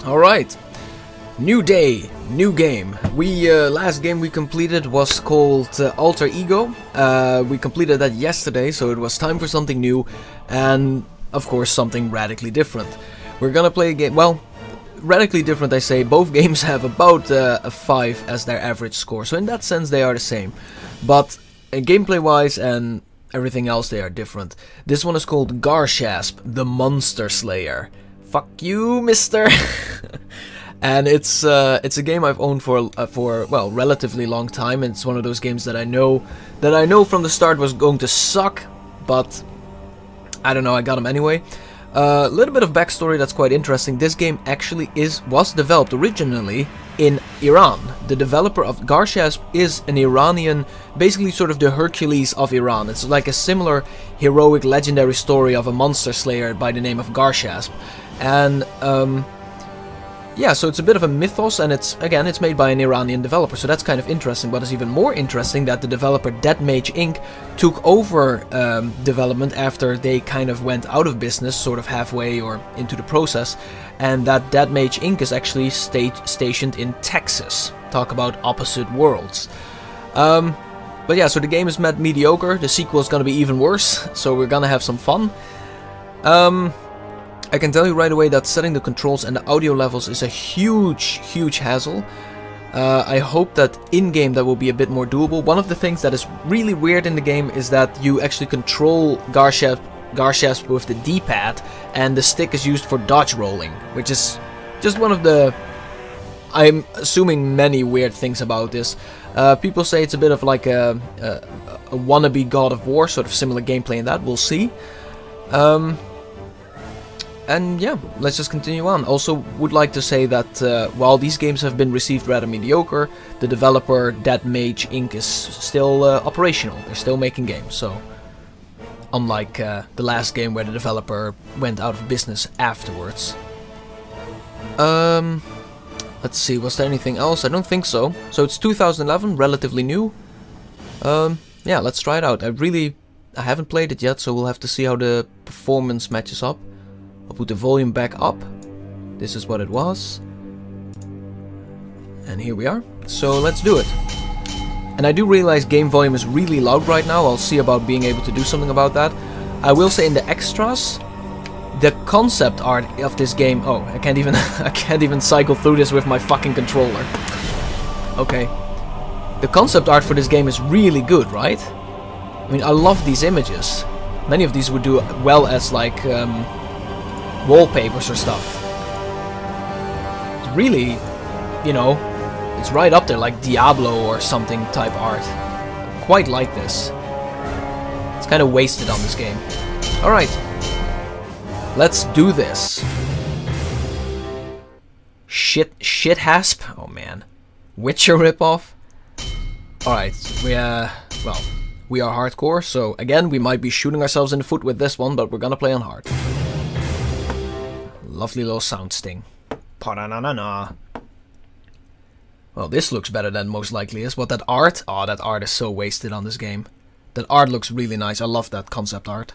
Alright, new day, new game. Last game we completed was called Alter Ego. We completed that yesterday, so it was time for something new, and of course something radically different. We're gonna play a game, well, radically different I say. Both games have about a 5 as their average score, so in that sense they are the same. But gameplay wise and everything else they are different. This one is called Garshasp, the Monster Slayer. Fuck you, mister! And it's a game I've owned for well, relatively long time, and it's one of those games that I know from the start was going to suck, but I don't know, I got them anyway. A little bit of backstory that's quite interesting. This game actually was developed originally in Iran. The developer of Garshasp is an Iranian, basically sort of the Hercules of Iran. It's like a similar heroic legendary story of a monster slayer by the name of Garshasp. And yeah, so it's a bit of a mythos, and it's made by an Iranian developer, so that's kind of interesting. But it's even more interesting that the developer Dead Mage Inc. took over development after they kind of went out of business, sort of halfway or into the process, and that Dead Mage Inc. is actually stationed in Texas. Talk about opposite worlds. But yeah, so the game is mediocre, the sequel is gonna be even worse, so we're gonna have some fun. I can tell you right away that setting the controls and the audio levels is a huge hassle. I hope that in-game that will be a bit more doable. One of the things that is really weird in the game is that you actually control Garshasp with the D-pad, and the stick is used for dodge rolling, which is just one of the, I'm assuming, many weird things about this. People say it's a bit of like a wannabe God of War, sort of similar gameplay in that, we'll see. And yeah, let's just continue on. Also, would like to say that while these games have been received rather mediocre, the developer Dead Mage Inc. is still operational. They're still making games, so unlike the last game where the developer went out of business afterwards. Let's see, was there anything else? I don't think so. So it's 2011, relatively new. Yeah, let's try it out. I haven't played it yet, so we'll have to see how the performance matches up. I'll put the volume back up. This is what it was. And here we are. So let's do it. And I do realize game volume is really loud right now. I'll see about being able to do something about that. I will say in the extras, the concept art of this game... Oh, I can't even cycle through this with my fucking controller. Okay. The concept art for this game is really good, right? I mean, I love these images. Many of these would do well as like... wallpapers or stuff. It's really, you know, it's right up there like Diablo or something type art. Quite like this. It's kind of wasted on this game. Alright. Let's do this. Shithasp? Oh man. Witcher ripoff? Alright, well, we are hardcore, so again, we might be shooting ourselves in the foot with this one, but we're gonna play on hard. Lovely little sound sting. Pa-na-na-na-na. Well, this looks better than most likely is. What, that art? Oh, that art is so wasted on this game. That art looks really nice. I love that concept art.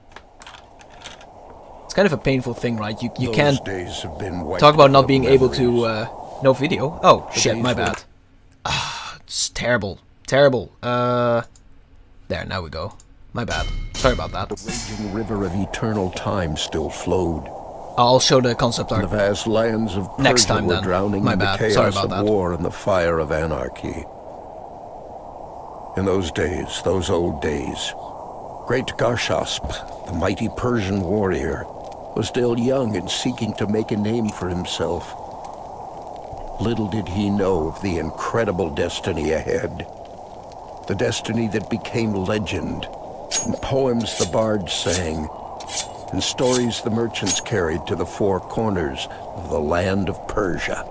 It's kind of a painful thing, right? You can't talk about not being able to... no video? Oh, shit, my bad. Ah, it's terrible. Terrible. There, now we go. My bad. Sorry about that. The raging river of eternal time still flowed. I'll show the concept art. The vast lands of Persia next time were then. drowning My in the bad. chaos Sorry about of that. war and the fire of anarchy. In those days, those old days, great Garshasp, the mighty Persian warrior, was still young and seeking to make a name for himself. Little did he know of the incredible destiny ahead. The destiny that became legend, and poems the bards sang, and stories the merchants carried to the four corners of the land of Persia.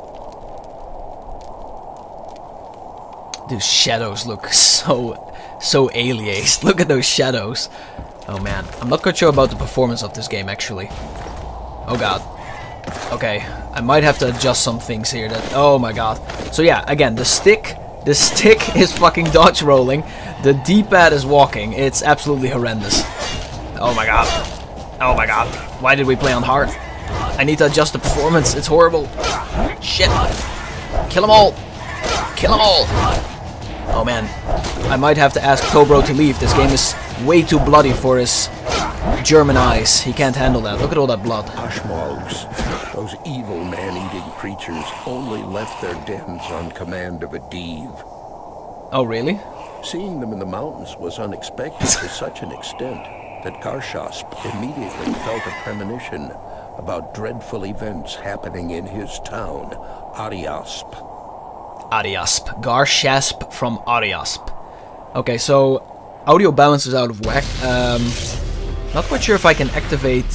Those shadows look so aliased. Look at those shadows. Oh man, I'm not quite sure about the performance of this game actually. Oh god. Okay, I might have to adjust some things here. Oh my god. So yeah, again, the stick is fucking dodge rolling. The D-pad is walking. It's absolutely horrendous. Oh my god. Oh my god. Why did we play on hard? I need to adjust the performance. It's horrible. Shit. Kill them all. Kill them all. Oh man. I might have to ask Tobro to leave. This game is way too bloody for his German eyes. He can't handle that. Look at all that blood. Ashmogs, those evil man-eating creatures, only left their dens on command of a div. Oh really? Seeing them in the mountains was unexpected to such an extent that Garshasp immediately felt a premonition about dreadful events happening in his town, Ariasp. Ariasp. Garshasp from Ariasp. Okay, so audio balance is out of whack. Not quite sure if I can activate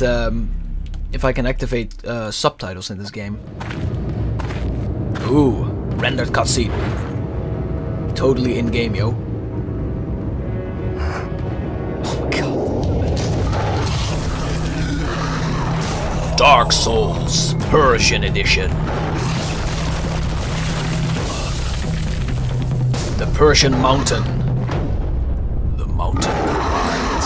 subtitles in this game. Ooh, rendered cutscene. Totally in game, yo. Oh my god. Dark Souls, Persian edition. The Persian mountain. The mountain that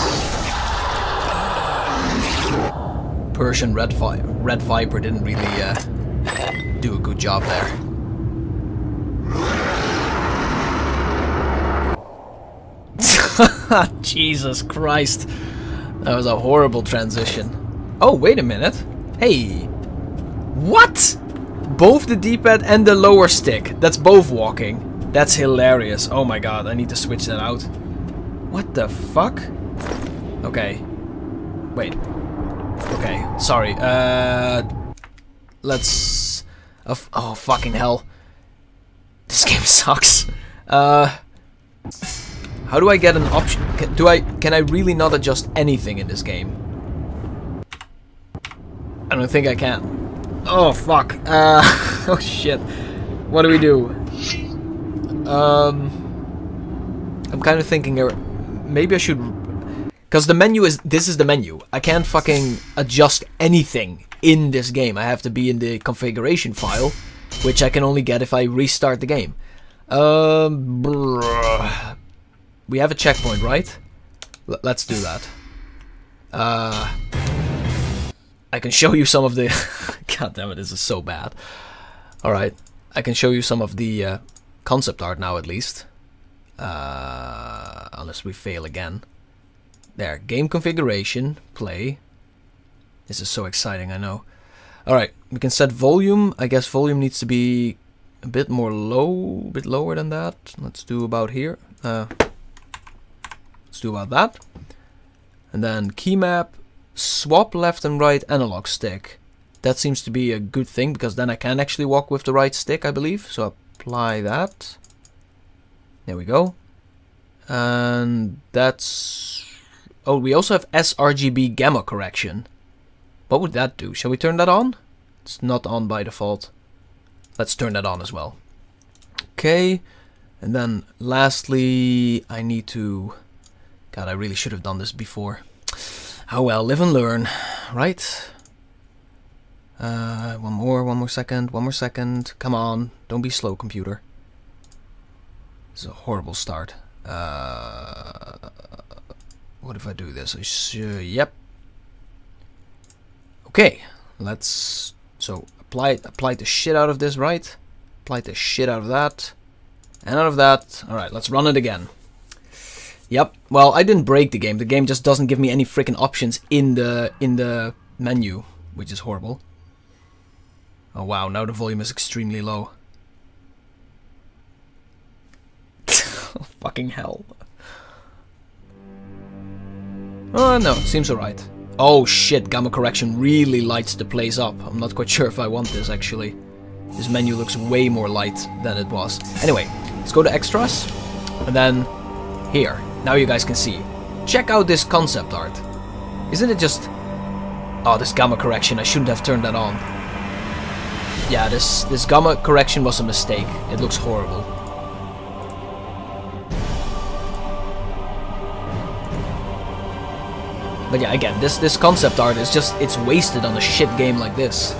rides. Persian Red Viper didn't really do a good job there. Jesus Christ. That was a horrible transition. Oh, wait a minute. Hey. What? Both the D-pad and the lower stick. That's both walking. That's hilarious. Oh my god, I need to switch that out. What the fuck? Okay. Wait. Okay, sorry. Let's... oh, fucking hell. This game sucks. How do I get an option? Can I really not adjust anything in this game? I don't think I can. Oh fuck. Oh shit. What do we do? I'm kind of thinking maybe I should, because the menu is, this is the menu. I can't fucking adjust anything in this game. I have to be in the configuration file, which I can only get if I restart the game. We have a checkpoint, right? Let's do that. I can show you some of the... God damn it, this is so bad. Alright, I can show you some of the concept art now at least. Unless we fail again. There, game configuration, play. This is so exciting, I know. Alright, we can set volume. I guess volume needs to be a bit more low, a bit lower than that. Let's do about here. Let's do about that. And then key map, swap left and right analog stick. That seems to be a good thing, because then I can actually walk with the right stick, I believe. So apply that. There we go. And that's... oh, we also have sRGB gamma correction. What would that do? Shall we turn that on? It's not on by default. Let's turn that on as well. Okay. And then lastly, I need to... God, I really should have done this before. Oh well, live and learn, right? One more second. Come on, don't be slow, computer. This is a horrible start. What if I do this? Yep. Okay, let's... so apply the shit out of this, right? Apply the shit out of that. And out of that. Alright, let's run it again. Yep. Well, I didn't break the game. The game just doesn't give me any freaking options in the menu, which is horrible. Oh wow, now the volume is extremely low. Fucking hell. Oh no, it seems alright. Oh shit, gamma correction really lights the place up. I'm not quite sure if I want this actually. This menu looks way more light than it was. Anyway, let's go to extras. And then here. Now you guys can see. Check out this concept art. Isn't it just... oh, this gamma correction. I shouldn't have turned that on. Yeah, this gamma correction was a mistake. It looks horrible. But yeah, again, this concept art is just... it's wasted on a shit game like this.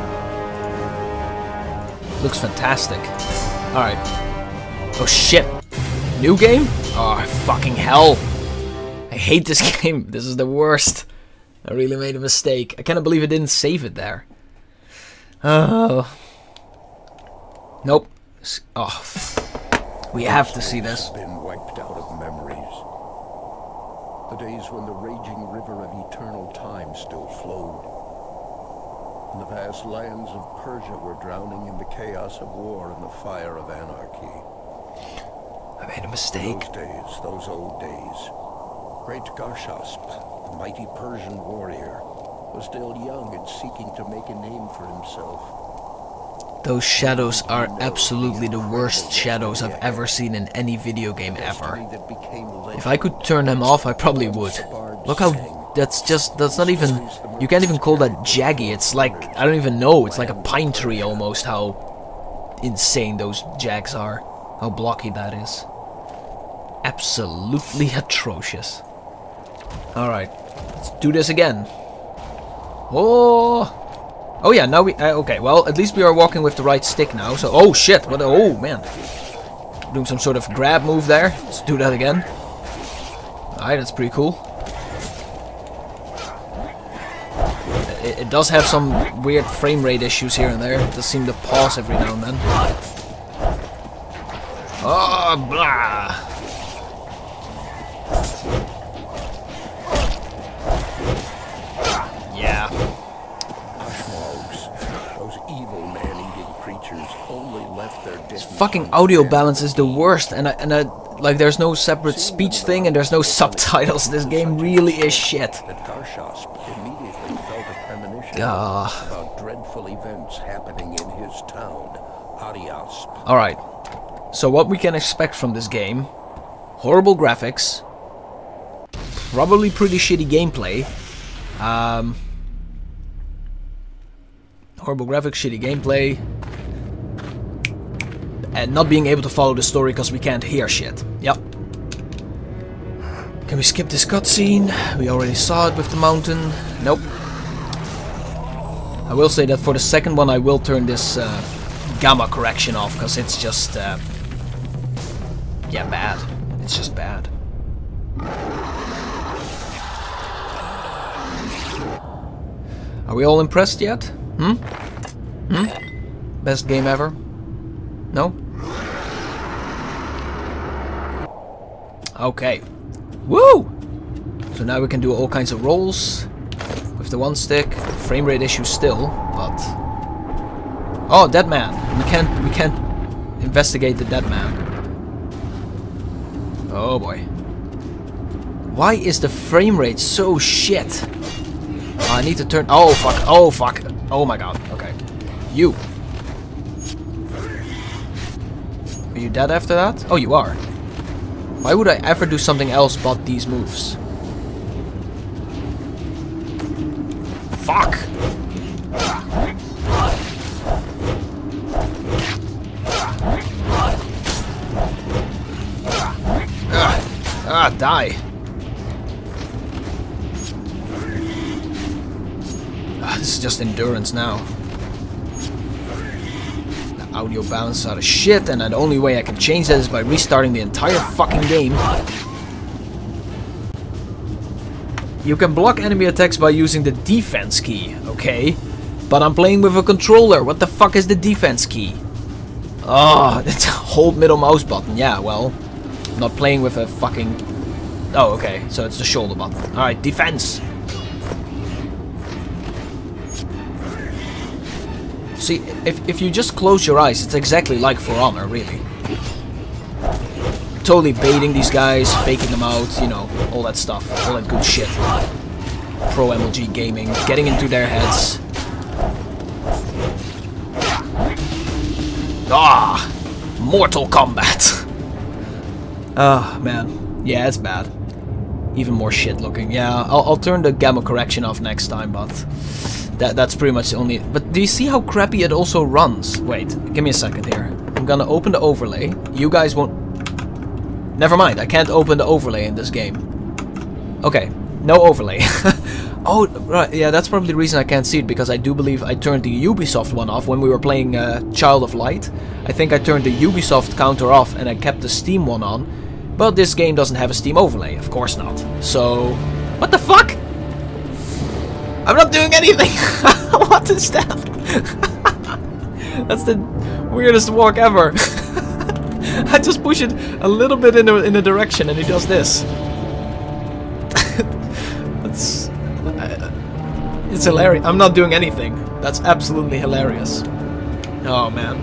Looks fantastic. Alright. Oh shit. New game? Oh, fucking hell. I hate this game. This is the worst. I really made a mistake. I cannot believe I didn't save it there. Oh. Nope. Oh. We have to see this. Been wiped out of memories. The days when the raging river of eternal time still flowed. And the vast lands of Persia were drowning in the chaos of war and the fire of anarchy. I made a mistake. Those days, those old days. Great Garshasp, the mighty Persian warrior, was still young and seeking to make a name for himself. Those shadows are absolutely the worst shadows I've ever seen in any video game ever. If I could turn them off, I probably would. Look how... that's not even... You can't even call that jaggy. It's like... I don't even know. It's like a pine tree almost, how insane those jags are. How blocky that is. Absolutely atrocious. Alright. Let's do this again. Oh! Oh yeah, now we... okay, well, at least we are walking with the right stick now, so... Oh shit, what... Oh, man. Doing some sort of grab move there. Let's do that again. Alright, that's pretty cool. It does have some weird frame rate issues here and there. It does seem to pause every now and then. Oh, blah! Yeah. Those evil man-eating creatures only left their This fucking audio balance is the worst, and I like there's no separate speech thing and there's no subtitles. This game really is shit. Garshasp immediately felt a premonition about dreadful events happening in his town, Ariasp. Alright. So what we can expect from this game: horrible graphics, probably pretty shitty gameplay. Horrible graphics, shitty gameplay, and not being able to follow the story because we can't hear shit. Yep. Can we skip this cutscene? We already saw it with the mountain. Nope. I will say that for the second one I will turn this gamma correction off, because it's just yeah, bad. It's just bad. Are we all impressed yet? Hmm? Best game ever? No? Okay. Woo! So now we can do all kinds of rolls with the one stick. Frame rate issue still, but... Oh, dead man. We can't investigate the dead man. Oh boy. Why is the frame rate so shit? I need to turn... Oh fuck, oh fuck. Oh my god, okay. You. Are you dead after that? Oh, you are. Why would I ever do something else but these moves? Fuck! Die. This is just endurance now. The audio balance is out of shit, and the only way I can change that is by restarting the entire fucking game. You can block enemy attacks by using the defense key, okay? But I'm playing with a controller. What the fuck is the defense key? Oh, it's hold middle mouse button. Yeah, well, I'm not playing with a fucking... Oh, okay, so it's the shoulder button. Alright, defense! See, if you just close your eyes, it's exactly like For Honor, really. Totally baiting these guys, faking them out, you know, all that stuff. All that good shit. Pro MLG gaming, getting into their heads. Ah! Mortal Kombat! Ah, man. Yeah, it's bad. Even more shit looking. Yeah, I'll turn the gamma correction off next time, but that's pretty much the only... But do you see how crappy it also runs? Wait, give me a second here. I'm gonna open the overlay. You guys won't... Never mind, I can't open the overlay in this game. Okay, no overlay. Oh, right, yeah, that's probably the reason I can't see it, because I do believe I turned the Ubisoft one off when we were playing Child of Light. I think I turned the Ubisoft counter off and I kept the Steam one on. But this game doesn't have a Steam overlay, of course not. So, what the fuck? I'm not doing anything! What is that? That's the weirdest walk ever. I just push it a little bit in a direction and he does this. It's hilarious. I'm not doing anything. That's absolutely hilarious. Oh man.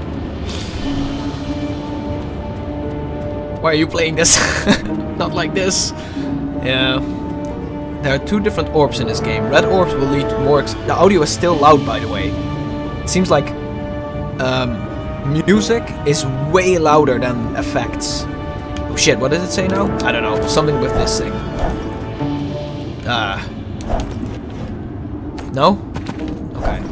Why are you playing this? Not like this. Yeah. There are 2 different orbs in this game. Red orbs will lead to more... The audio is still loud, by the way. It seems like music is way louder than effects. Oh shit, what does it say now? I don't know. Something with this thing. No? Okay.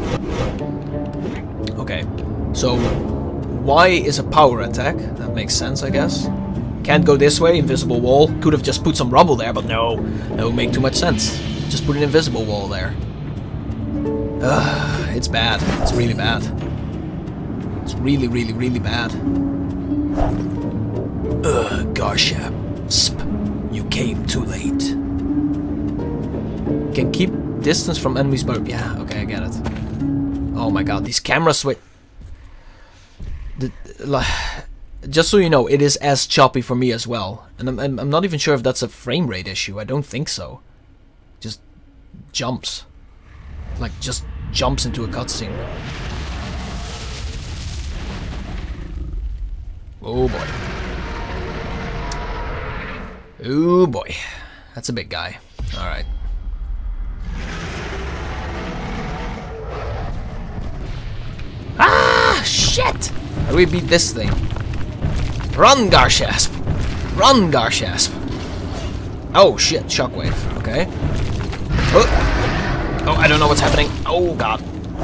Okay. So, Y is a power attack. That makes sense, I guess. Can't go this way, invisible wall. Could have just put some rubble there, but no. That would make too much sense. Just put an invisible wall there. It's bad. It's really bad. It's really, really, really bad. Garshasp. You came too late. Can keep distance from enemies, but yeah, okay, I get it. Oh my god, these camera switch. Just so you know, it is as choppy for me as well, and I'm not even sure if that's a frame rate issue. I don't think so. Just jumps, like just jumps into a cutscene. Oh boy. Oh boy, that's a big guy. All right. Ah, shit! How do we beat this thing? Run, Garshasp! Run, Garshasp! Oh, shit, shockwave. Okay. Oh, I don't know what's happening. Oh, God.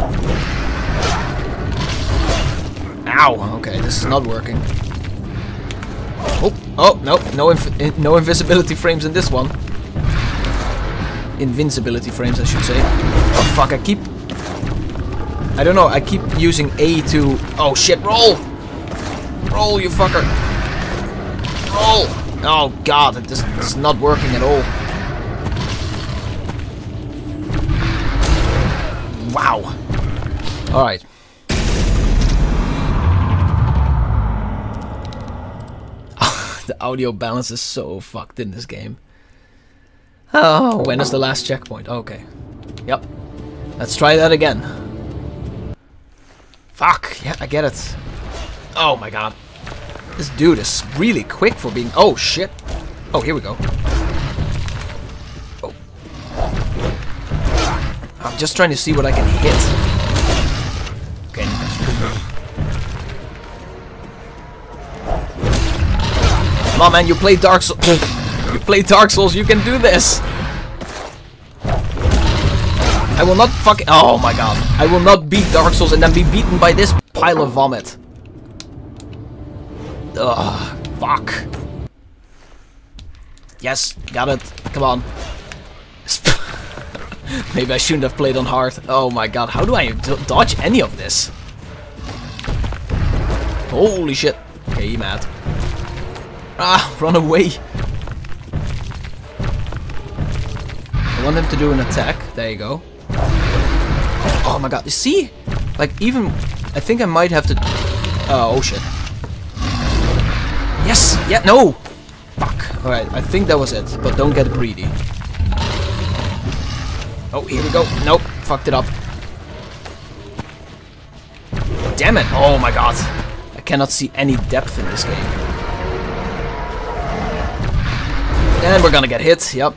Ow! Okay, this is not working. Oh, no, no invisibility frames in this one. Invincibility frames, I should say. Oh, fuck, I don't know, I keep using A to... Oh shit, roll! Roll, you fucker! Roll! Oh god, this is not working at all. Wow. Alright. The audio balance is so fucked in this game. Oh, when is the last checkpoint? Okay. Yep. Let's try that again. Fuck, yeah, I get it. Oh my god. This dude is really quick for being... Oh, shit. Oh, here we go. Oh. I'm just trying to see what I can hit. Okay. Come on, man, you play Dark Souls. You play Dark Souls, you can do this. I will not fucking... Oh my god. I will not beat Dark Souls and then be beaten by this pile of vomit. Ugh. Fuck. Yes, got it. Come on. Maybe I shouldn't have played on hard. Oh my god. How do I dodge any of this? Holy shit. Okay, he mad. Ah, run away. I want him to do an attack. There you go. Oh my god, you see? Like, even... I think I might have to... oh shit. Yes! Yeah, no! Fuck. Alright, I think that was it. But don't get greedy. Oh, here we go. Nope. Fucked it up. Damn it. Oh my god. I cannot see any depth in this game. And we're gonna get hit. Yep.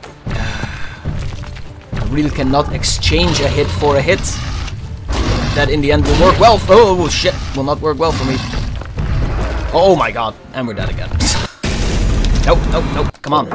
I really cannot exchange a hit for a hit. That in the end will work well. Oh shit, will not work well for me. Oh my god, and we're dead again. Nope, nope, nope, come on.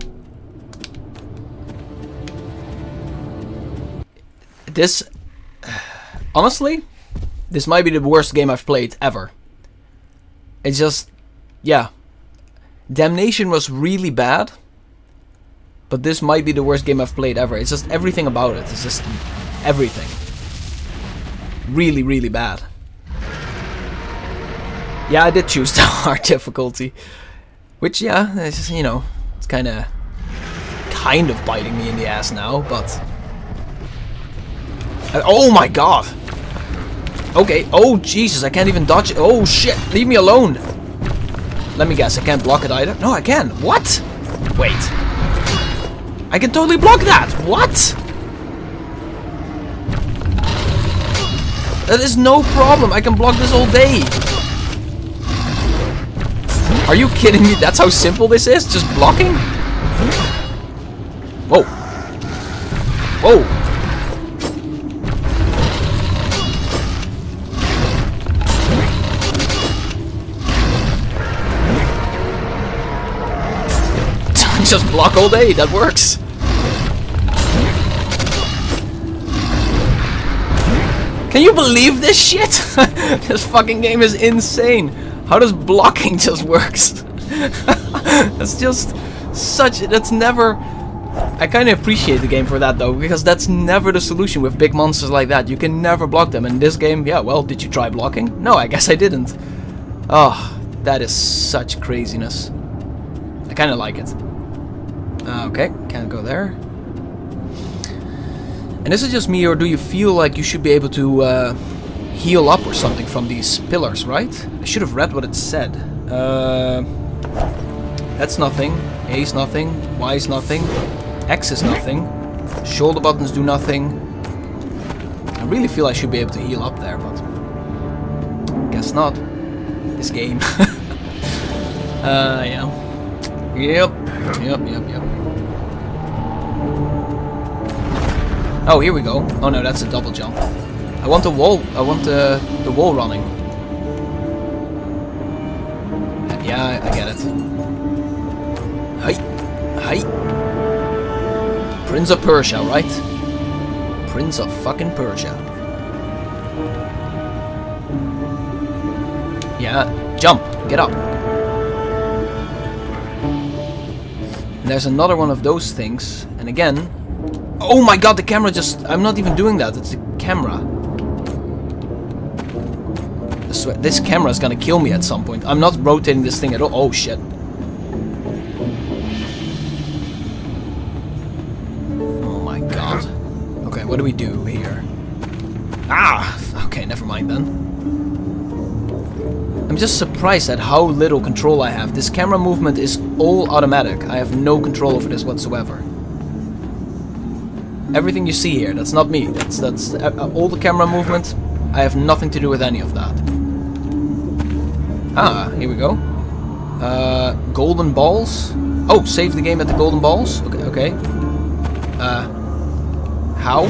This, honestly, this might be the worst game I've played ever. It's just, yeah. Damnation was really bad. But this might be the worst game I've played ever. It's just everything about it. It's just everything. Really, really bad. Yeah, I did choose the hard difficulty. Which, yeah, it's just, you know, it's kind of biting me in the ass now, but... Oh my god! Okay, oh Jesus, I can't even dodge it. Oh shit, leave me alone! Let me guess, I can't block it either? No, I can. What? Wait. I can totally block that! What? That is no problem, I can block this all day! Are you kidding me? That's how simple this is? Just blocking? Whoa. Whoa. Just block all day, that works. Can you believe this shit? This fucking game is insane. How does blocking just works? That's just such... That's never... I kind of appreciate the game for that though, because that's never the solution with big monsters like that. You can never block them. In this game, yeah, well, did you try blocking? No, I guess I didn't. Oh, that is such craziness. I kind of like it. Okay, can't go there. And is it just me, or do you feel like you should be able to heal up or something from these pillars, right? I should have read what it said. That's nothing. A is nothing. Y is nothing. X is nothing. Shoulder buttons do nothing. I really feel I should be able to heal up there, but guess not. This game. Yeah. Yep. Oh, here we go. Oh no, that's a double jump. I want the wall. I want the wall running. Yeah, I get it. Hi. Prince of Persia, right? Prince of fucking Persia. Yeah, jump. Get up. And there's another one of those things. And again... Oh my god, the camera just... I'm not even doing that. It's the camera. I swear, this camera is gonna kill me at some point. I'm not rotating this thing at all. Oh shit. Oh my god. Okay, what do we do here? Ah! Okay, never mind then. I'm just surprised at how little control I have. This camera movement is all automatic. I have no control over this whatsoever. Everything you see here, that's not me. That's all the camera movement. I have nothing to do with any of that. Ah, here we go. Golden balls. Oh, save the game at the golden balls. Okay. How?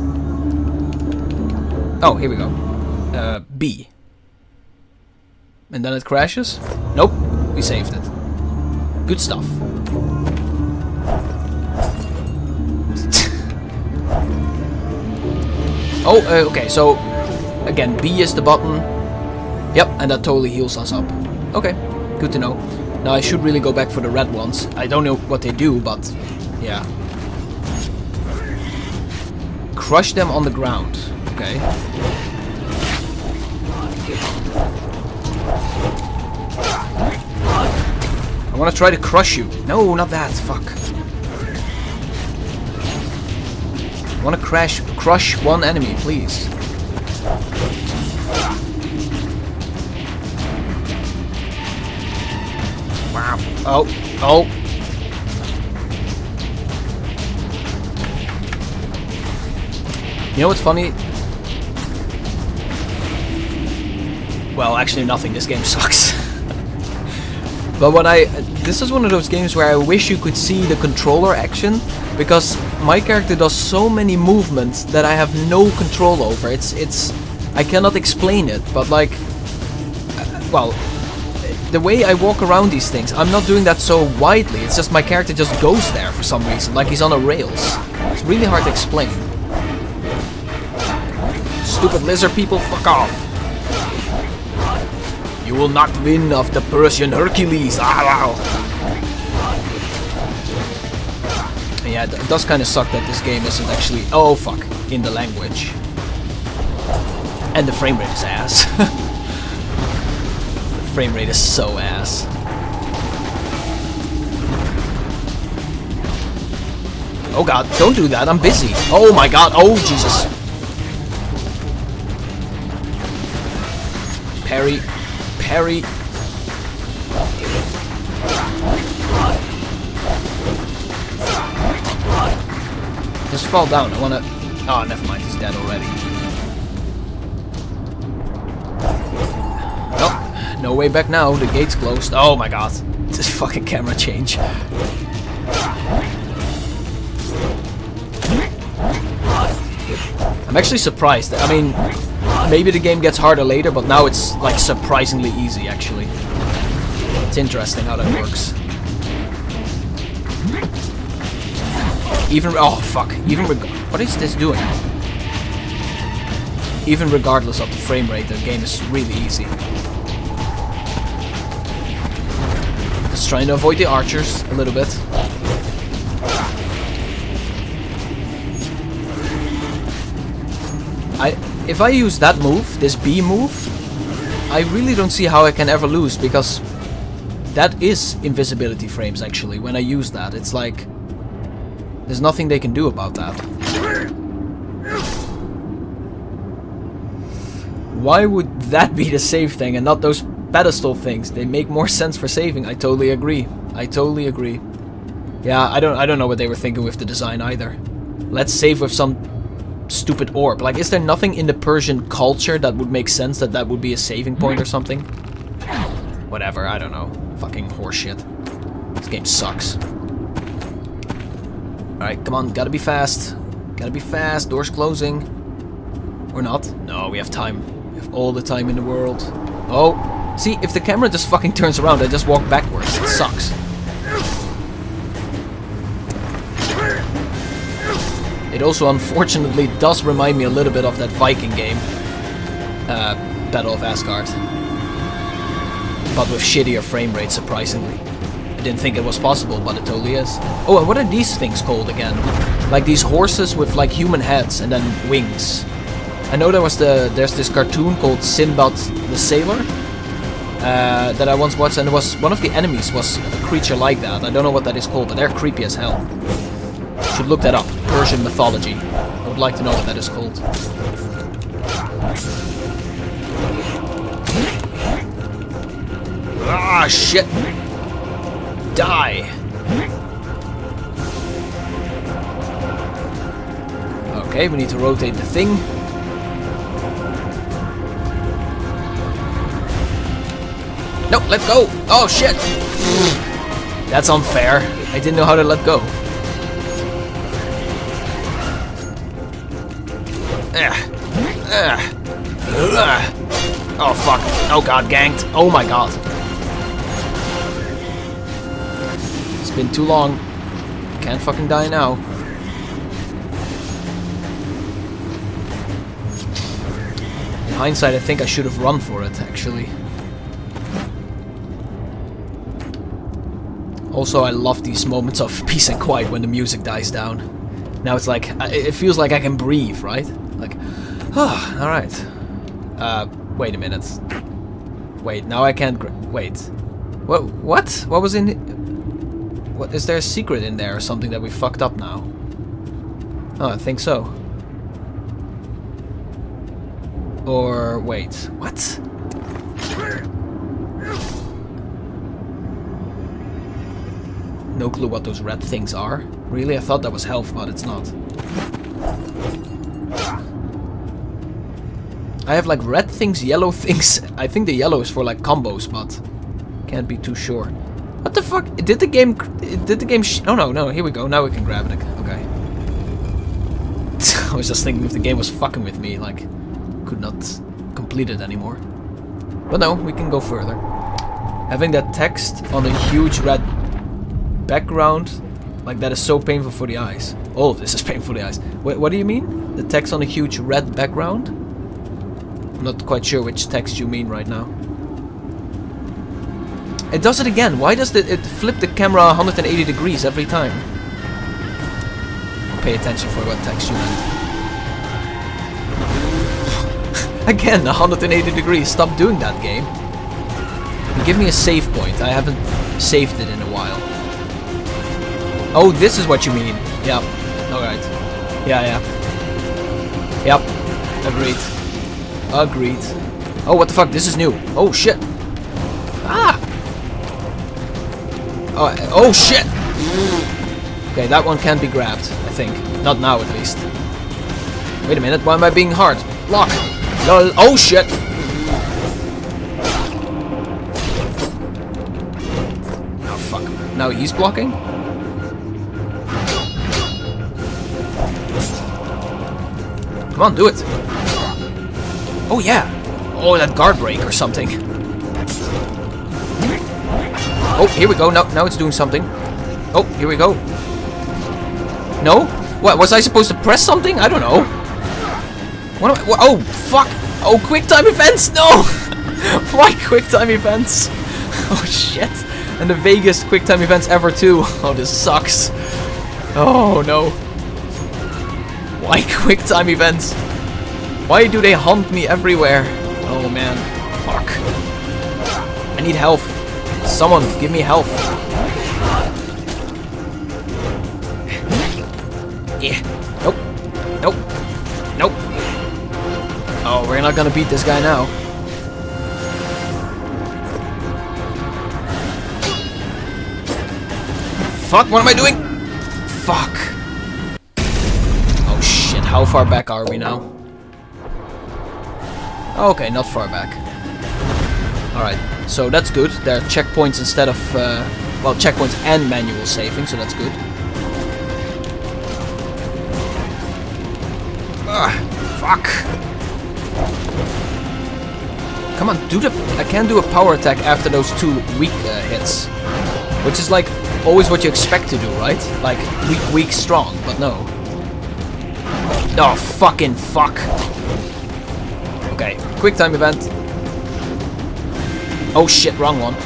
Oh, here we go. B. And then it crashes? Nope, we saved it. Good stuff. Oh, okay, so again, B is the button. Yep, and that totally heals us up. Okay, good to know. Now I should really go back for the red ones. I don't know what they do, but yeah. Crush them on the ground. Okay. I want to try to crush you. No, not that. Fuck. I want to crush one enemy, please. Wow. Oh. You know what's funny? Well, actually nothing. This game sucks. But this is one of those games where I wish you could see the controller action, because my character does so many movements that I have no control over. I cannot explain it, but like, well, the way I walk around these things, I'm not doing that so widely. It's just my character just goes there for some reason, like he's on a rails. It's really hard to explain. Stupid lizard people, fuck off. You will not win of the Persian Hercules. Ah, wow. Yeah, it does kind of suck that this game isn't actually, oh fuck, in the language. And the frame rate is ass. The frame rate is so ass. Oh god, don't do that, I'm busy. Oh my god, oh Jesus. Parry. Parry. Just fall down. I wanna... Oh, never mind. He's dead already. Oh, no way back now. The gate's closed. Oh my god. This fucking camera change. I'm actually surprised. I mean, maybe the game gets harder later, but now it's like surprisingly easy actually. It's interesting how that works. Even... Oh, fuck. Even... What is this doing? Even regardless of the frame rate, the game is really easy. Just trying to avoid the archers a little bit. If I use that move, this B move, I really don't see how I can ever lose, because that is invisibility frames actually. When I use that, it's like there's nothing they can do about that. Why would that be the save thing and not those pedestal things? They make more sense for saving. I totally agree. I totally agree. Yeah, I don't know what they were thinking with the design either. Let's save with some stupid orb. Like, is there nothing in the Persian culture that would make sense that that would be a saving point or something? Whatever, I don't know. Fucking horseshit. This game sucks. Alright, come on, gotta be fast. Gotta be fast, door's closing. Or not. No, we have time. We have all the time in the world. Oh, see, if the camera just fucking turns around, I just walk backwards. It sucks. It also unfortunately does remind me a little bit of that Viking game, Battle of Asgard, but with shittier frame rate, surprisingly. I didn't think it was possible, but it totally is. Oh, and what are these things called again? Like these horses with like human heads and then wings. I know there's this cartoon called Sinbad the Sailor that I once watched, and it was one of the enemies was a creature like that. I don't know what that is called, but they're creepy as hell. Should look that up. Persian mythology. I would like to know what that is called. Ah, shit! Die! Okay, we need to rotate the thing. No, let go! Oh, shit! That's unfair. I didn't know how to let go. Oh fuck. Oh god, ganked. Oh my god. It's been too long. Can't fucking die now. In hindsight, I think I should have run for it, actually. Also, I love these moments of peace and quiet when the music dies down. Now it's like, it feels like I can breathe, right? Like, oh, alright. Wait a minute. Wait, now I can't wait. What? What was in... What, is there a secret in there or something that we fucked up now? Oh, I think so. Or, wait, what? No clue what those red things are. Really? I thought that was health, but it's not. I have like red things, yellow things. I think the yellow is for like combos, but can't be too sure. What the fuck? Did the game... oh no, here we go. Now we can grab it. Okay. I was just thinking if the game was fucking with me, like, could not complete it anymore. But no, we can go further. Having that text on a huge red background, like that is so painful for the eyes. All of this is painful for the eyes. Wait, what do you mean? The text on a huge red background? I'm not quite sure which text you mean right now. It does it again. Why does it flip the camera 180 degrees every time? I'll pay attention for what text you meant. Again, 180 degrees. Stop doing that, game. And give me a save point. I haven't saved it in a while. Oh, this is what you mean. Yep. Alright. Yeah. Yep. Agreed. Agreed. Oh, what the fuck? This is new. Oh, shit. Ah! Oh, shit! Okay, that one can't be grabbed, I think. Not now, at least. Wait a minute, why am I being hard? Block! Lol. Oh, shit! Oh, fuck. Now he's blocking? Come on, do it! Oh, yeah! Oh, that guard break or something. Oh, here we go. Now it's doing something. Oh, here we go. No? What, was I supposed to press something? I don't know. What am I? Oh, fuck! Oh, quick time events! No! Why quick time events? Oh, shit. And the vaguest quick time events ever, too. Oh, this sucks. Oh, no. Why quick time events? Why do they haunt me everywhere? Oh, man. Fuck. I need health. Someone, give me health. Yeah. Nope. Nope. Nope. Oh, we're not gonna beat this guy now. Fuck, what am I doing? Fuck. Oh shit, how far back are we now? Okay, not far back. Alright, so that's good. There are checkpoints instead of, well, checkpoints and manual saving, so that's good. Fuck. Come on, do the... I can't do a power attack after those two weak hits. Which is like always what you expect to do, right? Like weak, weak, strong, but no. Oh, fucking fuck. Okay, quick time event. Oh shit, wrong one.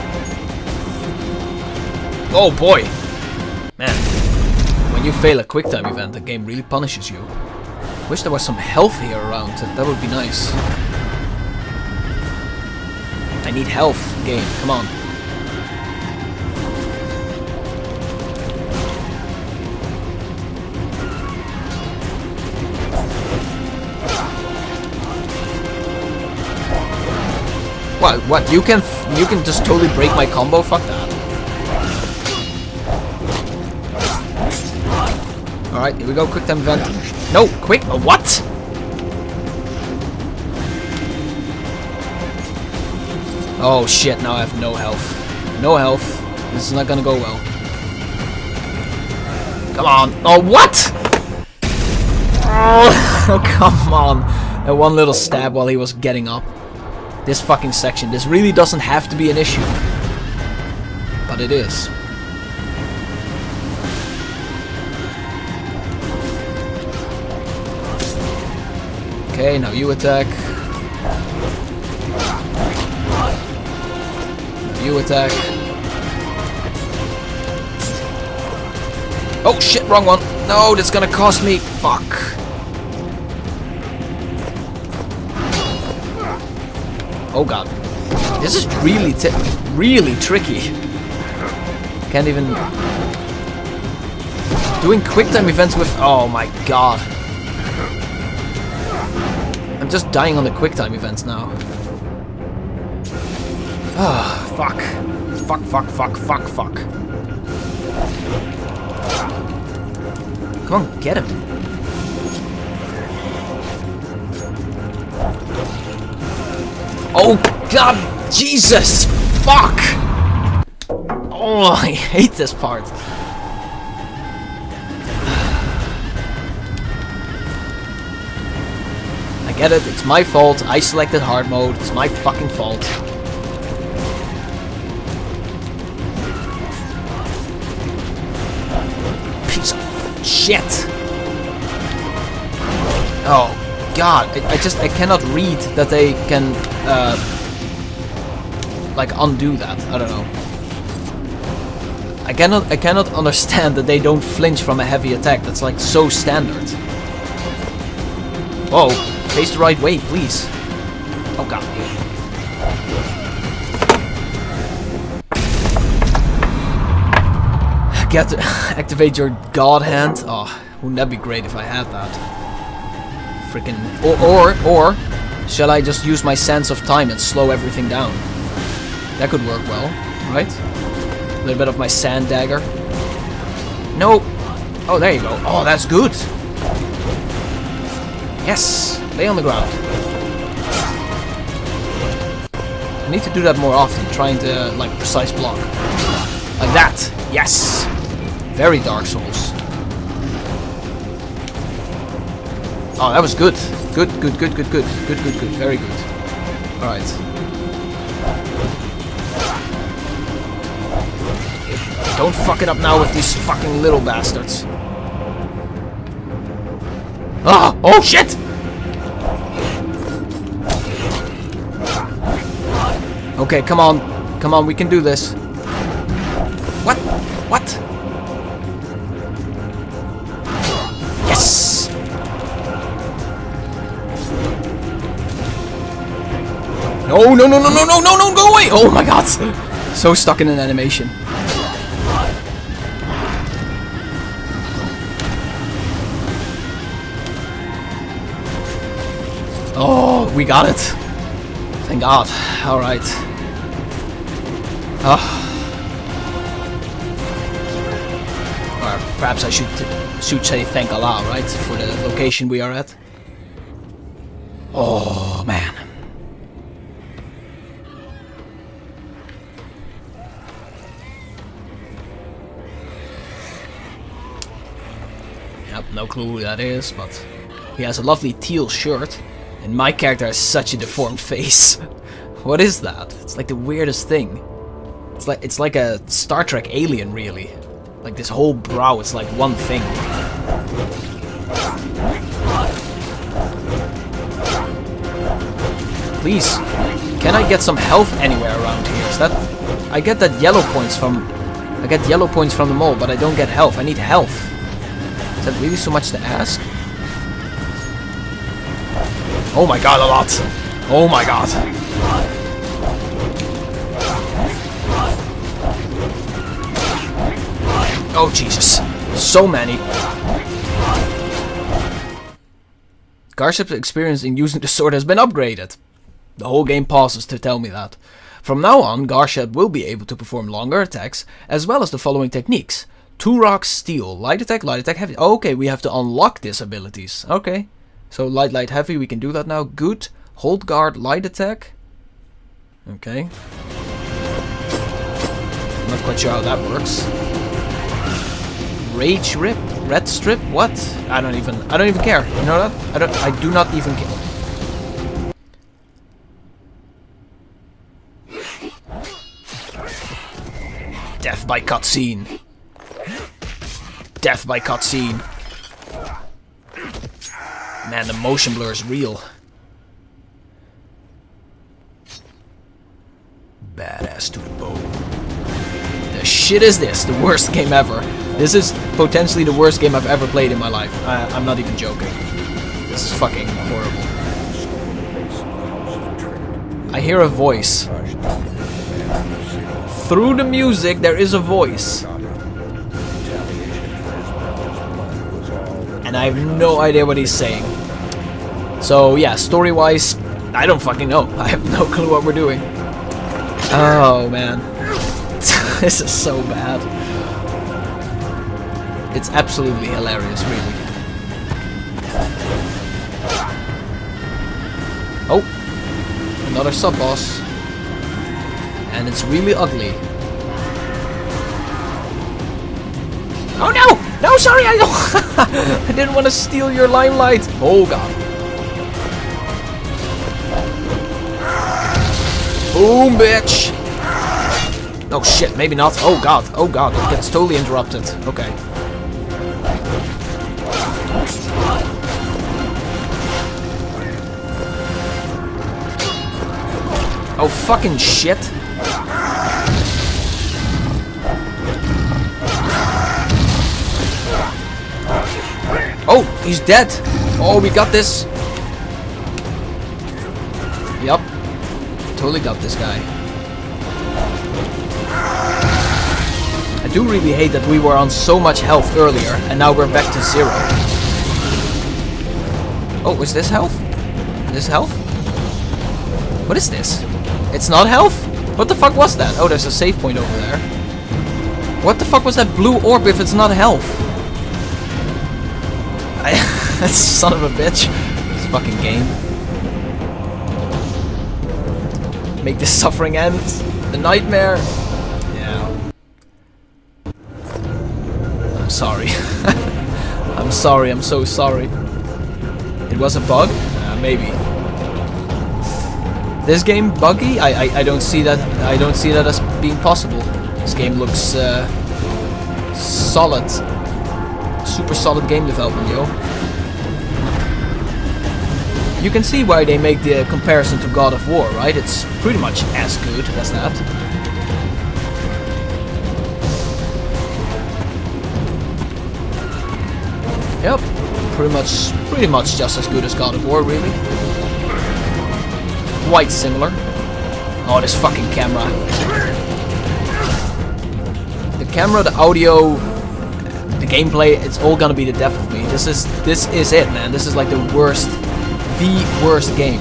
Oh boy. Man, when you fail a quick time event, the game really punishes you. Wish there was some health here around. That would be nice. I need health, game. Come on. What? You can just totally break my combo? Fuck that. Alright, here we go. Quick time event. No, quick. What? Oh shit, now I have no health. No health. This is not gonna go well. Come on. Oh, what? Oh, come on. That one little stab while he was getting up. This fucking section. This really doesn't have to be an issue. But it is. Okay, now you attack. You attack. Oh shit, wrong one. No, that's gonna cost me. Fuck. Oh god. This is really tricky. Can't even... Doing quick time events with... Oh my god. I'm just dying on the quick time events now. Ah, fuck. Fuck. Come on, get him. Oh god, Jesus! Fuck! Oh, I hate this part. I get it, it's my fault. I selected hard mode. It's my fucking fault. Piece of shit. Oh god, I cannot read that they can like undo that. I don't know. I cannot understand that they don't flinch from a heavy attack. That's like so standard. Whoa, face the right way, please. Oh god. Get to activate your god hand. Oh, wouldn't that be great if I had that? Freaking or Shall I just use my sense of time and slow everything down? That could work well, right? A little bit of my sand dagger. No! Oh, there you go. Oh, that's good! Yes! Lay on the ground. I need to do that more often, trying to, like, precise block. Like that! Yes! Very Dark Souls. Oh, that was good. Good. Very good. Alright. Don't fuck it up now with these fucking little bastards. Ah! Oh shit! Okay, come on. Come on, we can do this. What? What? Yes! No, no, go away! Oh my god! So stuck in an animation. Oh, we got it. Thank God. Alright. Or perhaps I should say thank Allah, right? For the location we are at. Oh, man. Yep, no clue who that is, but he has a lovely teal shirt. And my character has such a deformed face. What is that? It's like the weirdest thing. It's like a Star Trek alien, really. Like this whole brow, it's like one thing. Please, can I get some health anywhere around here? Is that? I get that yellow points from. I get yellow points from them all, but I don't get health. I need health. Is that really so much to ask? Oh my god, a lot! Oh my god! Oh Jesus, so many! Garshasp's experience in using the sword has been upgraded. The whole game pauses to tell me that. From now on, Garshasp will be able to perform longer attacks, as well as the following techniques. 2 rocks, steel, light attack, heavy. Okay, we have to unlock these abilities. Okay. So light, heavy, we can do that now. Good. Hold guard, light attack. Okay. I'm not quite sure how that works. Rage rip, red strip, what? I don't even care. You know that? I do not even care. Death by cutscene. Death by cutscene. Man, the motion blur is real. Badass to the bone. The shit is this? The worst game ever. This is potentially the worst game I've ever played in my life. I'm not even joking. This is fucking horrible. I hear a voice. Through the music, there is a voice. And I have no idea what he's saying. So yeah, story-wise, I don't fucking know. I have no clue what we're doing. Oh man. This is so bad. It's absolutely hilarious, really. Oh, another sub-boss. And it's really ugly. Oh no! No, sorry, I don't. I didn't want to steal your limelight. Oh god. Boom, bitch. Oh shit, maybe not. Oh god, it gets totally interrupted. Okay. Oh fucking shit. Oh, he's dead. Oh, we got this. Yup. Totally got this guy. I do really hate that we were on so much health earlier, and now we're back to 0. Oh, is this health? This health? What is this? It's not health? What the fuck was that? Oh, there's a save point over there. What the fuck was that blue orb if it's not health? That's son of a bitch. This fucking game. Make this suffering end. The nightmare. Yeah. I'm sorry. I'm sorry. I'm so sorry. It was a bug? Maybe. This game buggy? I don't see that. I don't see that as being possible. This game looks solid. Super solid game development, yo. You can see why they make the comparison to God of War, right? It's pretty much as good as that. Yep, pretty much just as good as God of War, really. Quite similar. Oh, this fucking camera. The camera, the audio, the gameplay, it's all gonna be the death of me. This is it, man. This is like the worst game.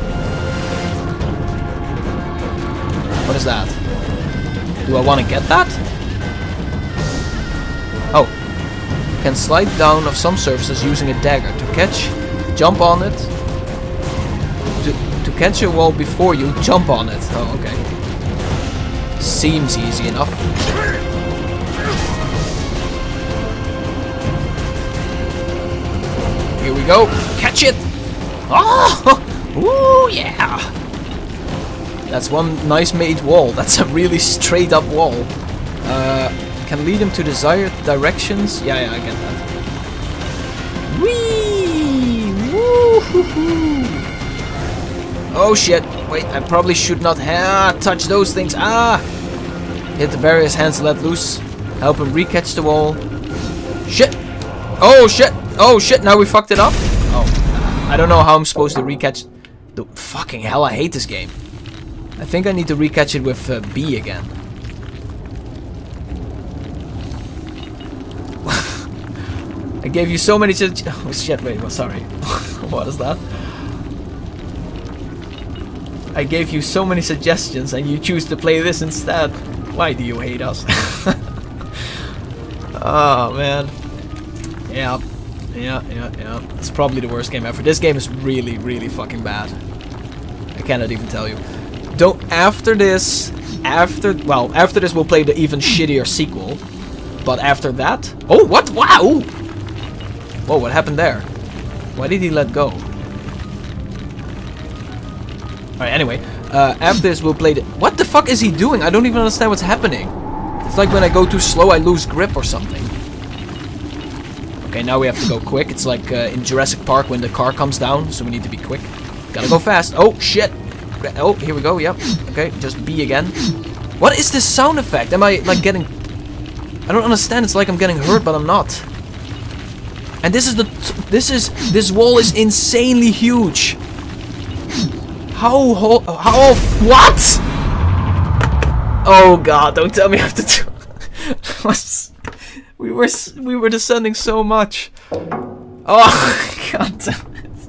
What is that? Do I want to get that? Oh. Can slide down of some surfaces using a dagger. To catch, jump on it. To catch a wall before you, jump on it. Oh, okay. Seems easy enough. Here we go. Catch it! Oh! Ooh, yeah! That's one nice made wall. That's a really straight up wall. Can lead him to desired directions. Yeah, I get that. Whee! Woo-hoo-hoo! Oh shit! Wait, I probably should not touch those things. Ah! Hit the barrier's hands, let loose. Help him re-catch the wall. Shit! Oh shit! Oh shit! Now we fucked it up. Oh, I don't know how I'm supposed to re-catch. The fucking hell! I hate this game. I think I need to re-catch it with B again. I gave you so many oh shit, wait, well, sorry. What is that? I gave you so many suggestions and you choose to play this instead. Why do you hate us? Oh man. Yeah. It's probably the worst game ever. This game is really, really fucking bad. I cannot even tell you. After this we'll play the even shittier sequel. But after that... Oh, what? Wow! Whoa, what happened there? Why did he let go? Alright, anyway. After this, we'll play the... What the fuck is he doing? I don't even understand what's happening. It's like when I go too slow, I lose grip or something. Okay, now we have to go quick. It's like in Jurassic Park when the car comes down, so we need to be quick. Gotta go fast. Oh, shit! Oh, here we go, yep. Okay, just B again. What is this sound effect? Am I, like, getting... I don't understand. It's like I'm getting hurt, but I'm not. And this is this wall is insanely huge. What? Oh god, don't tell me I have to do we were descending so much. Oh god damn it.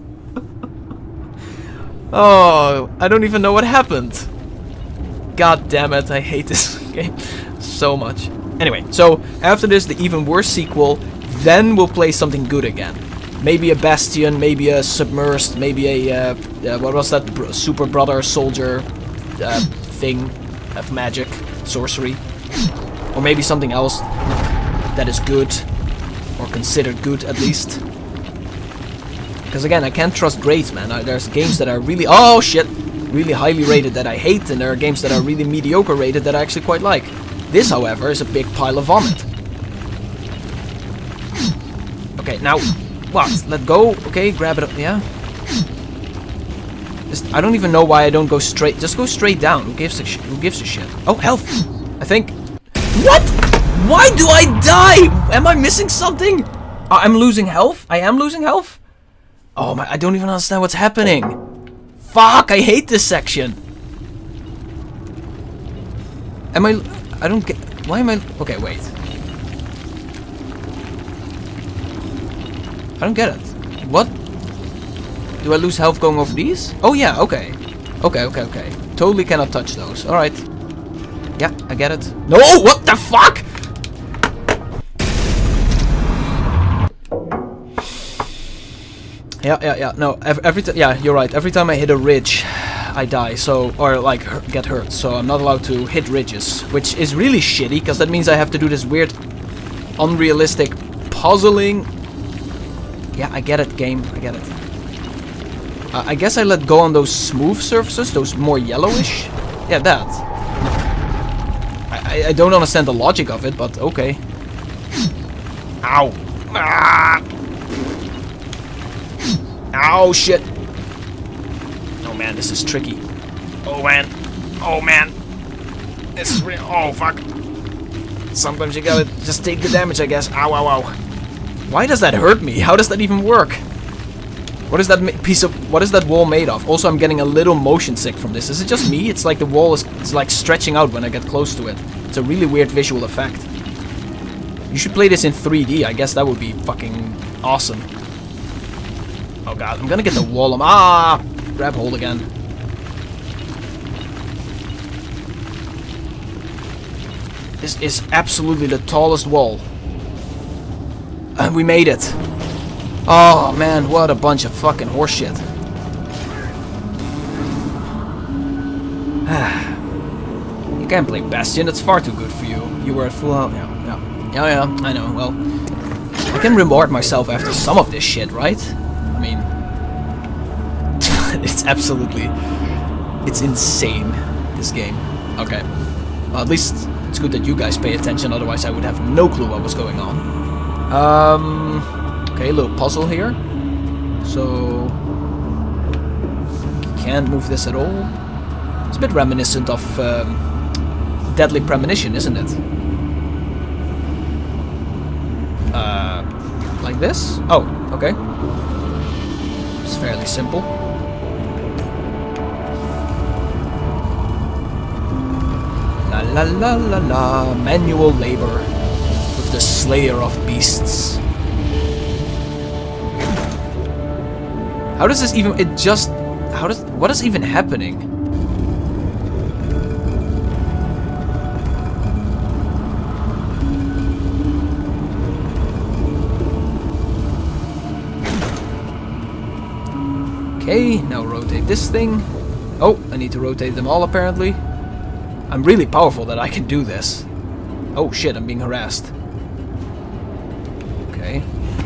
Oh, I don't even know what happened. God damn it, I hate this game so much. Anyway, so after this, the even worse sequel, then we'll play something good again. Maybe a Bastion, maybe a Submersed, maybe a, what was that, Super Brother Soldier thing of magic, sorcery. Or maybe something else that is good, or considered good at least. Because again, I can't trust grades, man. There's games that are really, oh shit, really highly rated that I hate, and there are games that are really mediocre rated that I actually quite like. This, however, is a big pile of vomit. Okay, now, what? Let go. Okay, grab it up. Yeah. I don't even know why I don't go straight. Just go straight down. Who gives a shit? Oh, health. I think. What? Why do I die? Am I missing something? I'm losing health. I am losing health. Oh my! I don't even understand what's happening. Fuck! I hate this section. Am I? I don't get... Why am I... Okay, wait. I don't get it. What? Do I lose health going over these? Oh yeah, okay. Okay, okay, okay. Totally cannot touch those. Alright. Yeah, I get it. No! What the fuck?! Yeah. No, every time... Yeah, you're right. Every time I hit a ridge, I die. So... Or, like, get hurt. So I'm not allowed to hit ridges. Which is really shitty, because that means I have to do this weird, unrealistic puzzling. Yeah, I get it, game. I get it. I guess I let go on those smooth surfaces, those more yellowish. Yeah, that. I don't understand the logic of it, but okay. Ow. Ah. Ow, shit. Oh man, this is tricky. Oh man. Oh man. This is real. Oh fuck. Sometimes you gotta just take the damage, I guess. Ow, ow, ow. Why does that hurt me? How does that even work? What is that what is that wall made of? Also, I'm getting a little motion sick from this. Is it just me? It's like the wall is like stretching out when I get close to it. It's a really weird visual effect. You should play this in 3D. I guess that would be fucking awesome. Oh god, I'm gonna get the wall on. Ah! Grab hold again. This is absolutely the tallest wall. And we made it. Oh man, what a bunch of fucking horseshit. You can't play Bastion, it's far too good for you. You were at full health. Yeah, I know. Well, I can reward myself after some of this shit, right? I mean, it's absolutely... It's insane, this game. Okay. Well, at least it's good that you guys pay attention, otherwise I would have no clue what was going on. Okay, a little puzzle here. So... Can't move this at all. It's a bit reminiscent of Deadly Premonition, isn't it? Like this? Oh, okay. It's fairly simple. La la la la la. Manual labor with the Slayer of Beasts. How does this even... what is even happening? Okay, now rotate this thing. Oh, I need to rotate them all apparently. I'm really powerful that I can do this. Oh shit, I'm being harassed. Okay.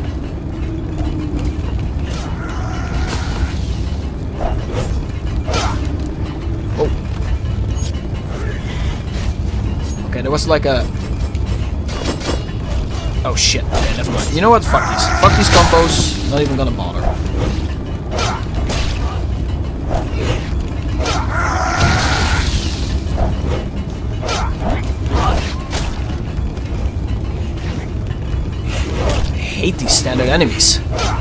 Okay, there was like a... Oh shit, okay, never mind. You know what? Fuck these. Fuck these combos. Not even gonna bother. I hate these standard enemies.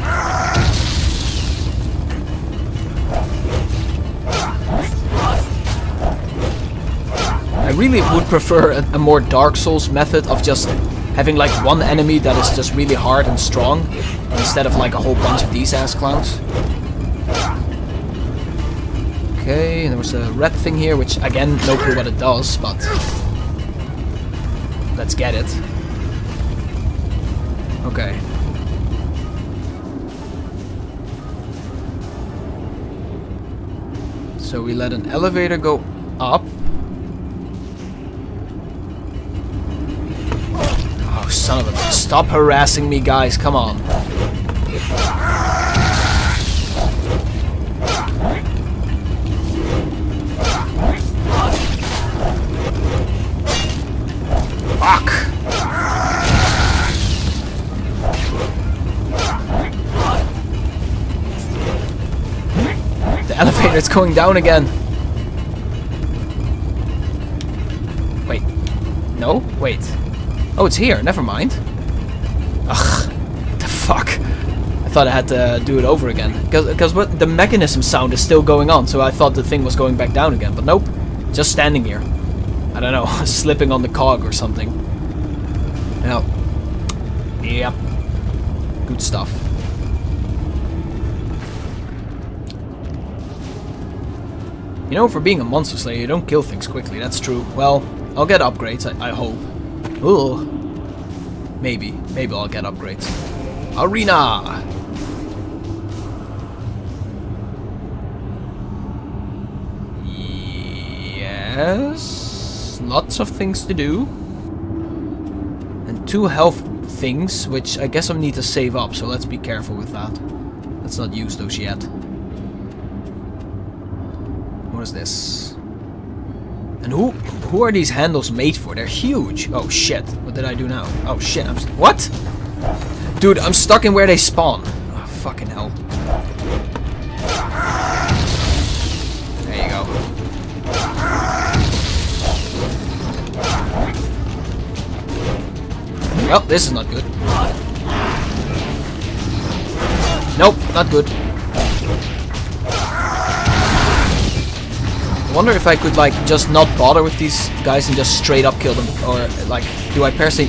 I really would prefer a more Dark Souls method of just having like one enemy that is just really hard and strong instead of like a whole bunch of these ass clowns. Okay, there was a red thing here, which again, no clue what it does, but let's get it. Okay. So we let an elevator go up. Oh, son of a bitch. Stop harassing me, guys. Come on. Fuck. The elevator's going down again. Wait. No? Wait. Oh, it's here. Never mind. Ugh. The fuck? I thought I had to do it over again. Because what the mechanism sound is still going on, so I thought the thing was going back down again. But nope. Just standing here. I don't know. Slipping on the cog or something. No. Yep. Good stuff. You know, for being a monster slayer, you don't kill things quickly, that's true. Well, I'll get upgrades, I hope. Ooh. Maybe I'll get upgrades. Arena! Yes... Lots of things to do. And 2 health things, which I guess I need to save up, so let's be careful with that. Let's not use those yet. What is this? And who are these handles made for? They're huge. Oh shit, what did I do now? Oh shit, what? Dude, I'm stuck in where they spawn. Oh, fucking hell. There you go. Well, this is not good. Nope, not good. I wonder if I could like just not bother with these guys and just straight up kill them, or like do I per se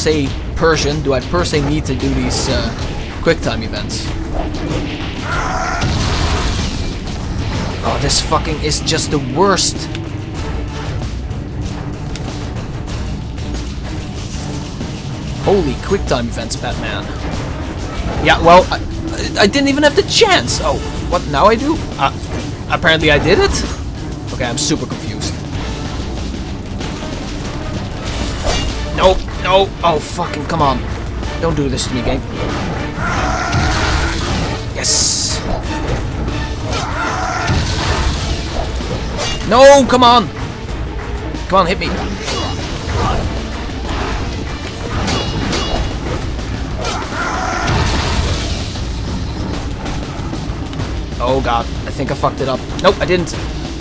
need to do these quick time events? Oh, this fucking is just the worst. Holy quick time events, Batman. Yeah, well, I didn't even have the chance. Oh, what now I do? Apparently I did it? Okay, I'm super confused. Nope, no. Oh, fucking come on. Don't do this to me, game. Yes. No, come on. Come on, hit me. Oh god, I think I fucked it up. Nope, I didn't.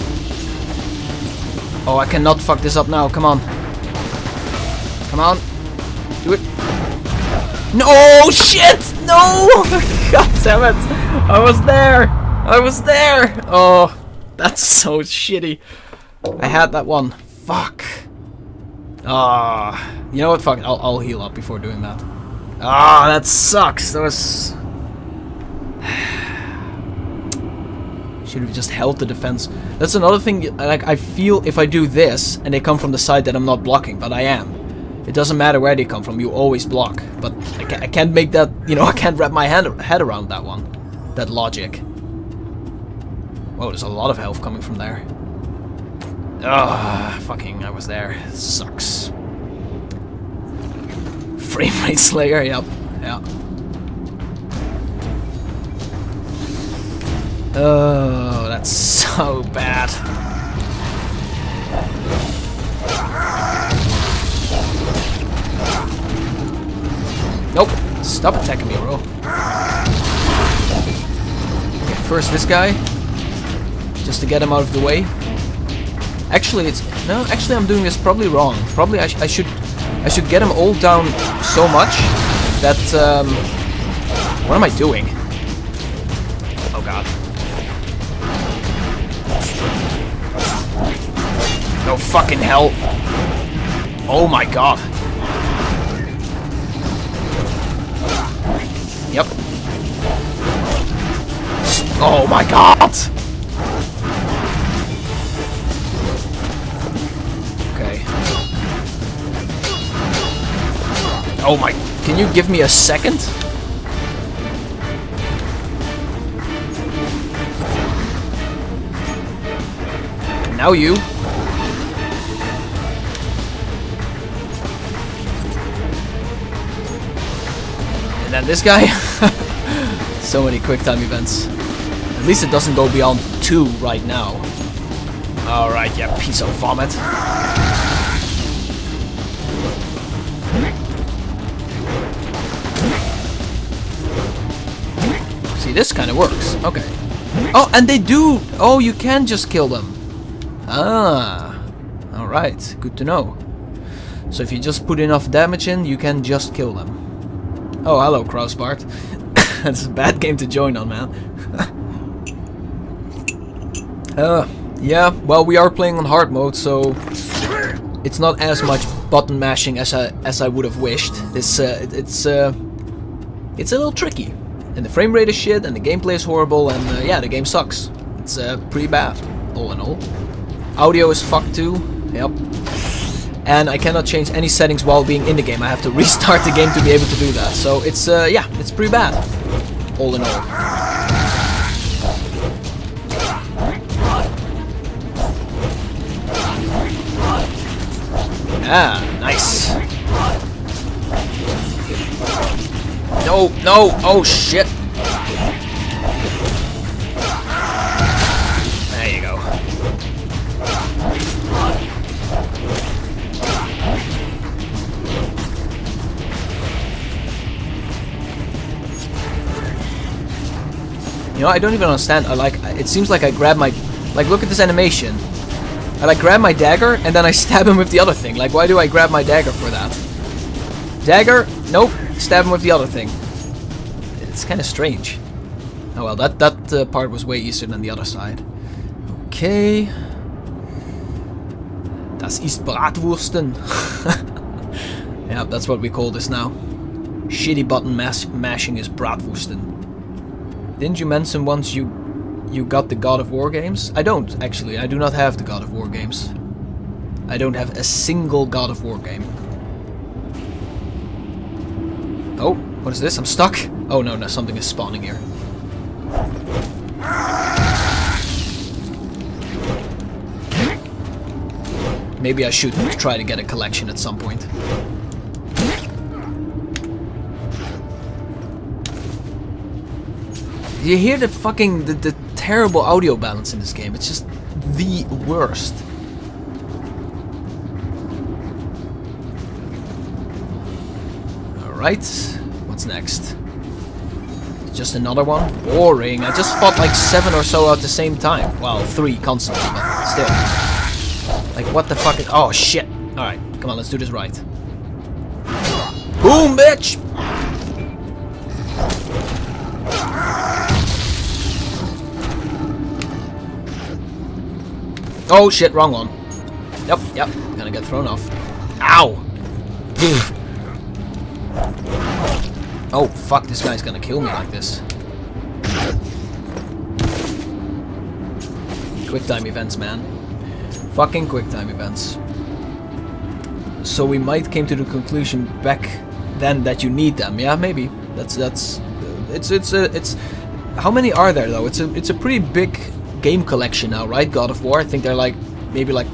Oh, I cannot fuck this up now. Come on. Come on. Do it. No, shit! No! God damn it. I was there. I was there. Oh, that's so shitty. I had that one. Fuck. Ah. You know what? Fuck it. I'll heal up before doing that. Ah, that sucks. That was... Should have just held the defense. That's another thing, like, I feel if I do this, and they come from the side that I'm not blocking, but I am. It doesn't matter where they come from, you always block. But I can't make that, you know, I can't wrap my head around that one. That logic. Whoa, there's a lot of health coming from there. Ugh, fucking, I was there. It sucks. Frame rate slayer, yep. Yeah. Oh, that's so bad. Nope. Stop attacking me, bro. Okay, first this guy. Just to get him out of the way. Actually, actually I'm doing this probably wrong. Probably I should get him all down so much that, what am I doing? Oh god. No fucking hell. Oh my god. Yep. Oh my god. Okay. Oh my... Can you give me a second? Now you. And then this guy. So many quick time events. At least it doesn't go beyond 2 right now. Alright, yeah, piece of vomit. See, this kind of works. Okay. Oh, and they do! Oh, you can just kill them. Ah. Alright, good to know. So if you just put enough damage in, you can just kill them. Oh, hello, Crossbart. That's a bad game to join on, man. Yeah, well, we are playing on hard mode, so it's not as much button mashing as I would have wished. It's a little tricky, and the frame rate is shit, and the gameplay is horrible, and yeah, the game sucks. It's pretty bad. all in all. Audio is fucked too. Yep. And I cannot change any settings while being in the game. I have to restart the game to be able to do that. So it's, yeah, it's pretty bad. All in all. Ah, nice. No, no, oh shit. There you go. You know, I don't even understand. It seems like I grab my, look at this animation. I grab my dagger and then I stab him with the other thing. Like, why do I grab my dagger for that? Dagger, nope. Stab him with the other thing. It's kind of strange. Oh well, that part was way easier than the other side. Okay. Das ist Bratwursten. Yeah, that's what we call this now. Shitty button mashing is Bratwursten. Didn't you mention once you got the God of War games? I don't, actually. I do not have the God of War games. I don't have a single God of War game. Oh, what is this? I'm stuck? Oh no, something is spawning here. Maybe I should try to get a collection at some point. You hear the fucking the terrible audio balance in this game. It's just the worst. Alright, what's next? Just another one? Boring. I just fought like 7 or so at the same time. Well, 3 constantly, but still. Like, what the fuck is... Oh, shit. Alright, come on, let's do this right. Boom, bitch! Oh shit, wrong one. Yep, gonna get thrown off. Ow! Oh fuck, this guy's gonna kill me like this. Quick time events, man. Fucking quick time events. So we might came to the conclusion back then that you need them. Yeah, maybe. It's how many are there though? It's a pretty big game collection now, right? God of War. I think they're like maybe like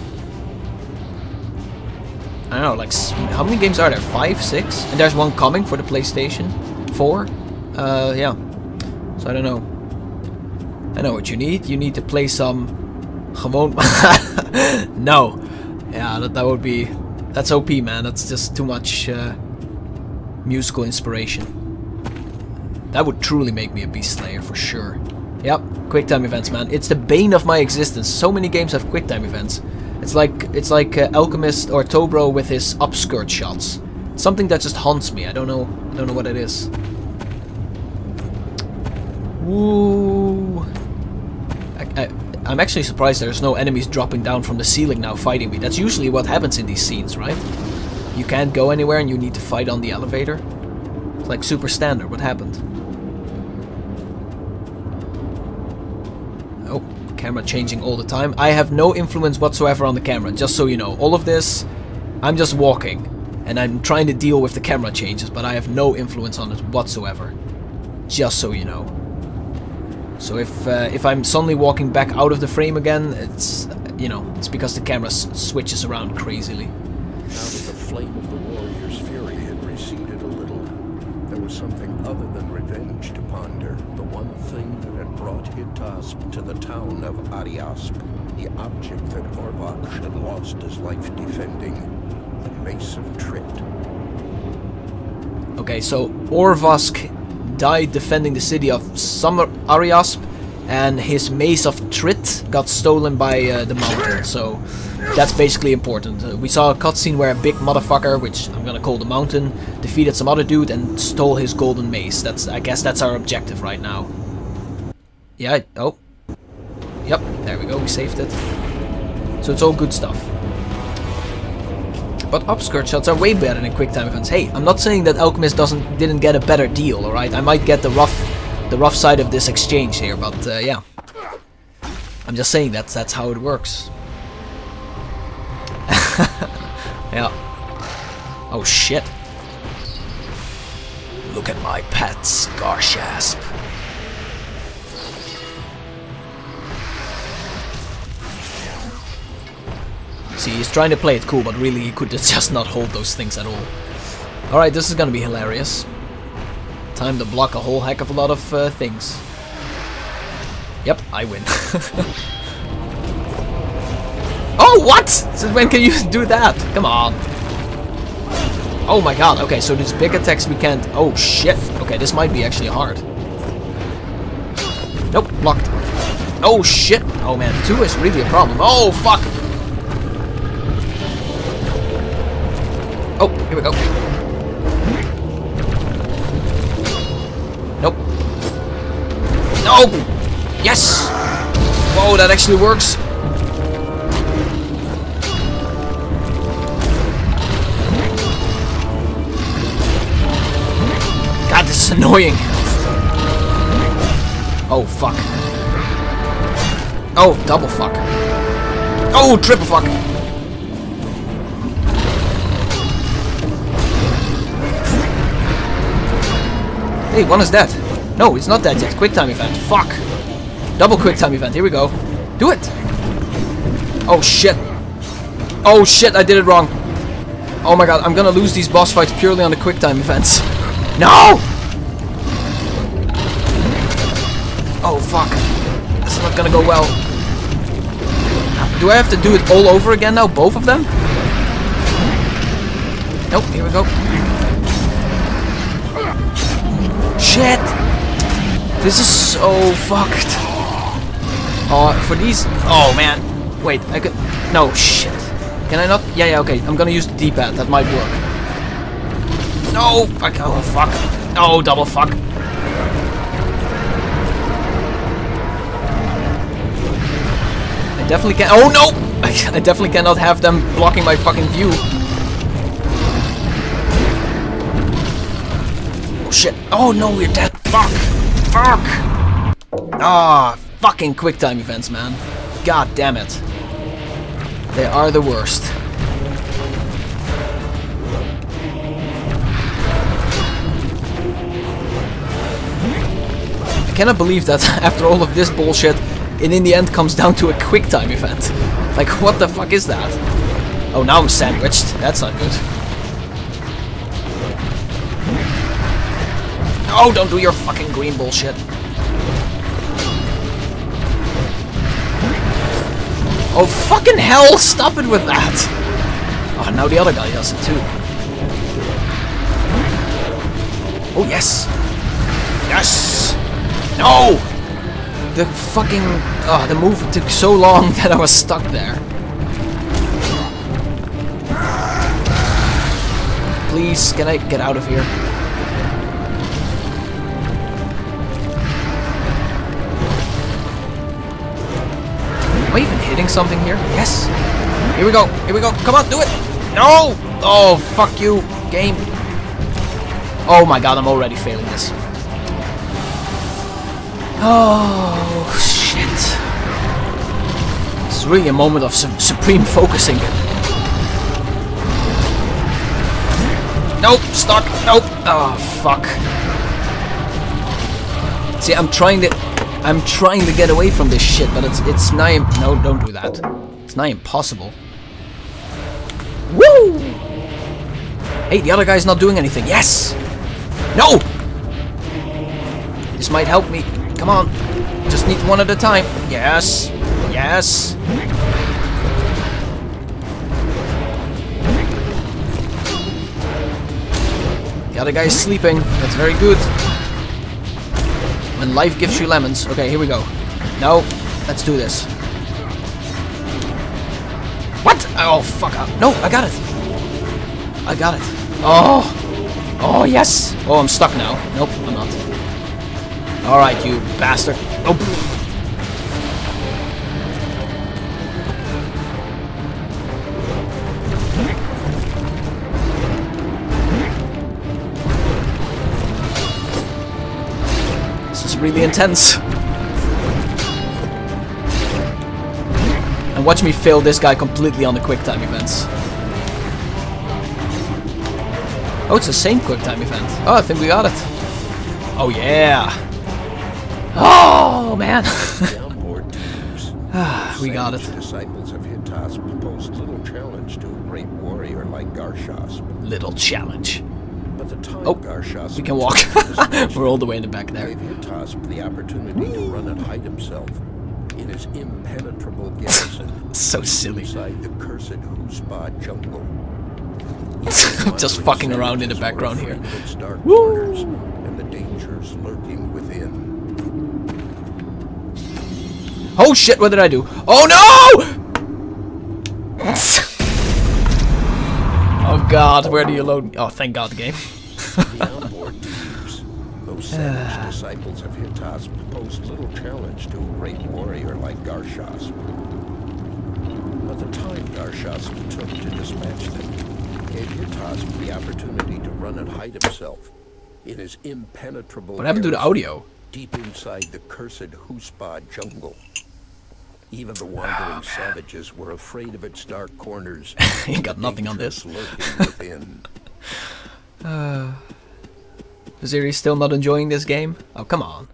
I don't know, like how many games are there? 5, 6? And there's one coming for the PlayStation 4. Yeah. So I don't know. I know what you need. You need to play some gewoon. No. Yeah, that would be. That's OP, man. That's just too much musical inspiration. That would truly make me a Beast Slayer for sure. Yep, quick time events, man. It's the bane of my existence. So many games have quick time events. It's like Alchemist or Tobro with his upskirt shots. It's something that just haunts me. I don't know what it is. Woo! I'm actually surprised there's no enemies dropping down from the ceiling now fighting me. That's usually what happens in these scenes, right? You can't go anywhere and you need to fight on the elevator. It's like super standard. What happened? Oh, camera changing all the time. I have no influence whatsoever on the camera, just so you know. All of this, I'm just walking. And I'm trying to deal with the camera changes, but I have no influence on it whatsoever. Just so you know. So if I'm suddenly walking back out of the frame again, it's, you know, it's because the camera switches around crazily. Now that the flame of the warrior's fury had receded a little, there was something other than revenge to ponder. The one thing that had brought Hitasp to the town of Ariasp, the object that Orvok had lost his life defending, the Mace of Trit. Okay, so Orvosk died defending the city of Ariasp, and his Mace of Trit got stolen by the mountain, so that's basically important. We saw a cutscene where a big motherfucker, which I'm gonna call the mountain, defeated some other dude and stole his golden mace. I guess that's our objective right now. Yeah, oh. Yep, there we go, we saved it. So it's all good stuff. But upskirt shots are way better than quick time events. Hey, I'm not saying that Alchemist didn't get a better deal, alright? I might get the rough side of this exchange here, but yeah. I'm just saying that's how it works. Yeah. Oh shit. Look at my pets, Garshasp. See, he's trying to play it cool, but really he could just not hold those things at all. Alright, this is gonna be hilarious. Time to block a whole heck of a lot of things. Yep, I win. Oh, what? Since when can you do that? Come on. Oh my god, okay, so these big attacks we can't... Oh shit. Okay, this might be actually hard. Nope, blocked. Oh shit. Oh man, 2 is really a problem. Oh, fuck. Oh, here we go. Nope. No! Yes! Whoa, that actually works. God, this is annoying. Oh, fuck. Oh, double fuck. Oh, triple fuck. Hey, one is dead. No, it's not dead yet. Quick time event. Fuck. Double quick time event. Here we go. Do it. Oh, shit. Oh, shit. I did it wrong. Oh, my God. I'm gonna lose these boss fights purely on the quick time events. No! Oh, fuck. This is not gonna go well. Do I have to do it all over again now? Both of them? Nope. Here we go. Shit! This is so fucked. For these... Oh, man. Wait, I could... No, shit. Can I not? Yeah, okay. I'm gonna use the D-pad. That might work. No! Fuck. Oh, fuck. Oh, double fuck. I definitely can't... Oh, no! I definitely cannot have them blocking my fucking view. Oh, shit. Oh, no, we're dead. Fuck. Fuck. Ah, fucking quick time events, man. God damn it. They are the worst. I cannot believe that after all of this bullshit, it in the end comes down to a quick time event. Like, what the fuck is that? Oh, now I'm sandwiched. That's not good. Oh, don't do your fucking green bullshit. Oh, fucking hell! Stop it with that! Oh, now the other guy does it too. Oh, yes! Yes! No! The fucking... Oh, the move took so long that I was stuck there. Please, can I get out of here? Am I even hitting something here? Yes! Here we go! Here we go! Come on, do it! No! Oh, fuck you, game! Oh my god, I'm already failing this. Oh, shit. It's really a moment of supreme focusing. Nope, stuck. Nope. Oh, fuck. See, I'm trying to get away from this shit, but it's nigh... No, don't do that. It's nigh impossible. Woo! Hey, the other guy's not doing anything. Yes! No! This might help me. Come on. Just need one at a time. Yes. Yes. The other guy is sleeping. That's very good. When life gives you lemons. Okay, here we go. No. Let's do this. What? Oh, fuck up. No, I got it. I got it. Oh. Oh, yes. Oh, I'm stuck now. Nope, I'm not. Alright, you bastard. Oh. This is really intense. And watch me fail this guy completely on the quick time events. Oh, it's the same quick time event. Oh, I think we got it. Oh yeah. Oh man. We got it. Disciples of Hittas proposed little challenge to a great warrior like Garshasp. Little challenge. But the time Garshasp we can walk. We're all the way in the back there. Gave Hittasp the opportunity to run and hide himself in his impenetrable garrison. So silly. Inside the cursed Huspa jungle. Just fucking around in the background here. Its dark corners and the dangers lurking within. Oh shit, what did I do? Oh no! Oh god, where do you load me? Oh, thank god, the game. The onboard teams, those savage disciples of Hittas, proposed little challenge to a great warrior like Garshasp. But the time Garshasp took to dispatch them gave Hittas the opportunity to run and hide himself in his impenetrable What happened to the audio? deep inside the cursed Huspa jungle. Even the wandering savages were afraid of its dark corners. Ain't got nothing on this. Zeri still not enjoying this game? Oh, come on.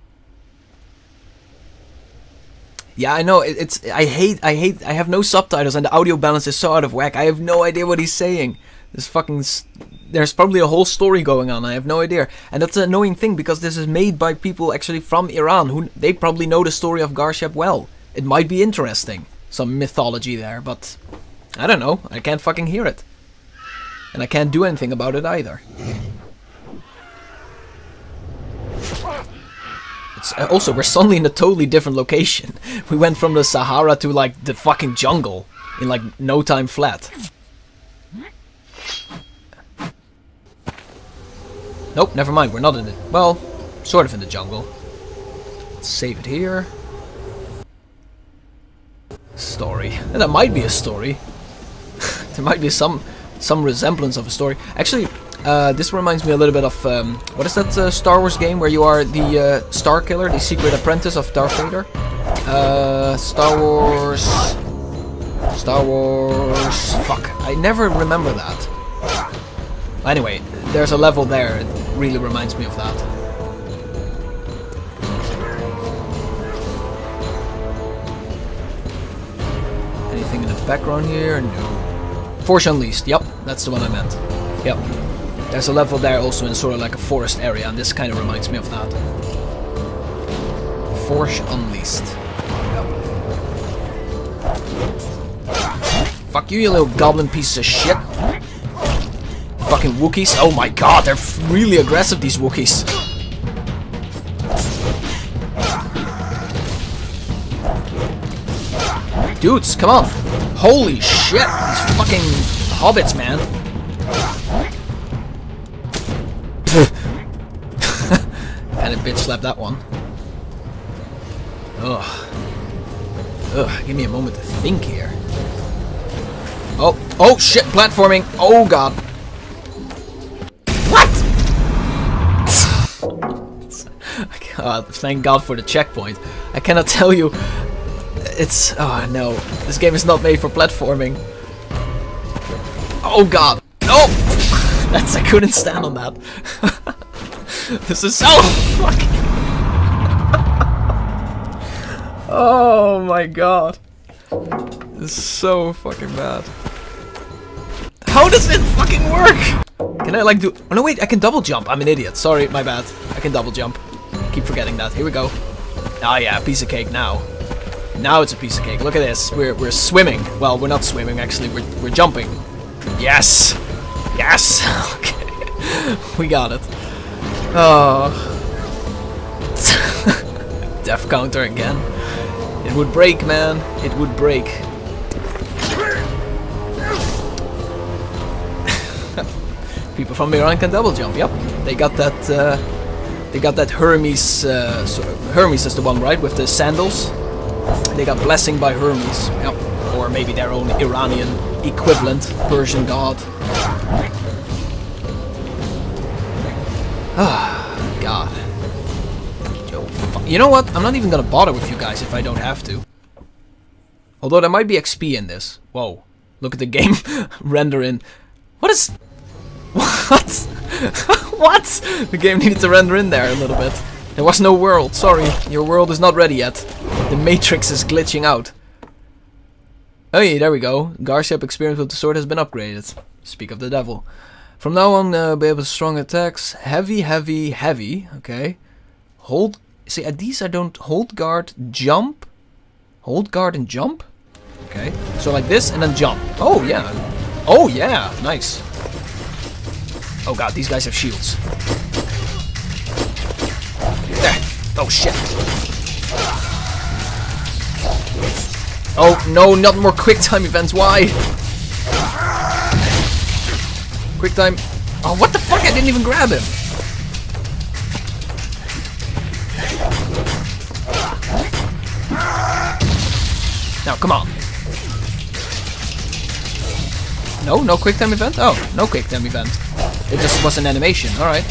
Yeah, I know. I have no subtitles and the audio balance is so out of whack. I have no idea what he's saying. There's probably a whole story going on. I have no idea. And that's an annoying thing because this is made by people actually from Iran who they probably know the story of Garshasp well. It might be interesting. Some mythology there, but I don't know. I can't fucking hear it. And I can't do anything about it either. Also, we're suddenly in a totally different location. We went from the Sahara to like the fucking jungle in like no time flat. Nope, never mind. We're not in it. Well, sort of in the jungle. Let's save it here. Story. And that might be a story. There might be some resemblance of a story. Actually, this reminds me a little bit of what is that Star Wars game where you are the Star Killer, the secret apprentice of Darth Vader? Star Wars. Fuck, I never remember that. Anyway, there's a level there. It really reminds me of that. Anything in the background here? No. Force Unleashed. Yep, that's the one I meant. Yep. There's a level there also in sort of like a forest area, and this kind of reminds me of that. Force Unleashed. Yep. Fuck you, you little goblin piece of shit. Fucking Wookiees. Oh my god, they're really aggressive, these Wookiees. Dudes, come on. Holy shit, these fucking hobbits, man. Kinda bitch slapped that one. Ugh. Give me a moment to think here. Oh shit, platforming. Oh god. What? Thank god for the checkpoint. I cannot tell you. It's... oh no, this game is not made for platforming. Oh god, no! That's... I couldn't stand on that. This is so fucking... Oh my god. This is so fucking bad. How does it fucking work? Can I like do... oh no wait, I can double jump. I'm an idiot, sorry, my bad. I can double jump. I keep forgetting that. Here we go. Oh yeah, piece of cake now. Now it's a piece of cake. Look at this. We're swimming. Well, we're not swimming actually. We're jumping. Yes. Yes. Okay. We got it. Oh. Death counter again. It would break, man. It would break. People from Iran can double jump. Yep. They got that. They got that Hermes. Hermes is the one, right, with the sandals. They got blessing by Hermes, yep. Or maybe their own Iranian equivalent, Persian god. Ah, god. Yo, you know what? I'm not even gonna bother with you guys if I don't have to. Although there might be XP in this. Whoa. Look at the game render in. What is... What? What? The game needed to render in there a little bit. There was no world. Sorry. Your world is not ready yet. The matrix is glitching out. Oh yeah, there we go. Garshasp experience with the sword has been upgraded. Speak of the devil. From now on, be able to strong attacks. Heavy, heavy, heavy. Okay. Hold... See, at these I don't... Hold guard, jump. Hold guard and jump. Okay. So like this and then jump. Oh yeah. Oh yeah. Nice. Oh god, these guys have shields. There. Oh shit. Oh no, not more quick time events. Why? Quick time. Oh, what the fuck? I didn't even grab him. Now, come on. No, no quick time event? Oh, no quick time event. It just was an animation. Alright.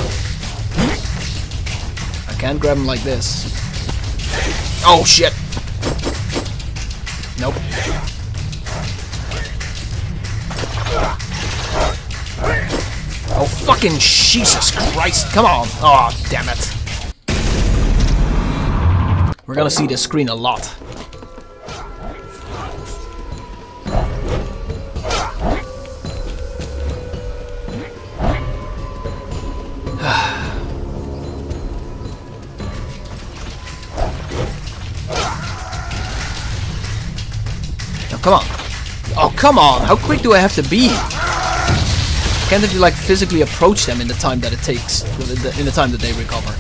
I can't grab him like this. Oh, shit. Nope. Oh, fucking Jesus Christ. Come on. Oh, damn it. We're gonna see this screen a lot. Come on. Oh, come on. How quick do I have to be? Can't you, like, physically approach them in the time that it takes, in the time that they recover?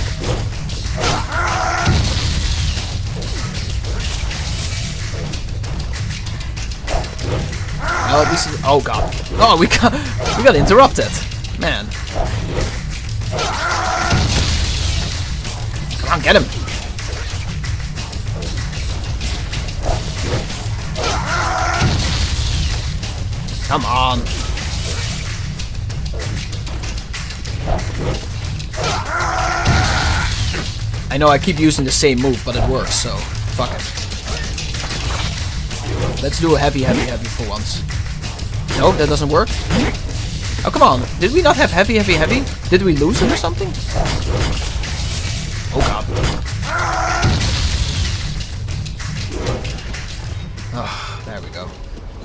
Oh, this is... Oh, God. Oh, we got interrupted. Man. Come on, get him. Come on. I know I keep using the same move, but it works, so fuck it. Let's do a heavy, heavy, heavy for once. No, that doesn't work. Oh, come on. Did we not have heavy, heavy, heavy? Did we lose it or something? Oh, God. Oh, there we go.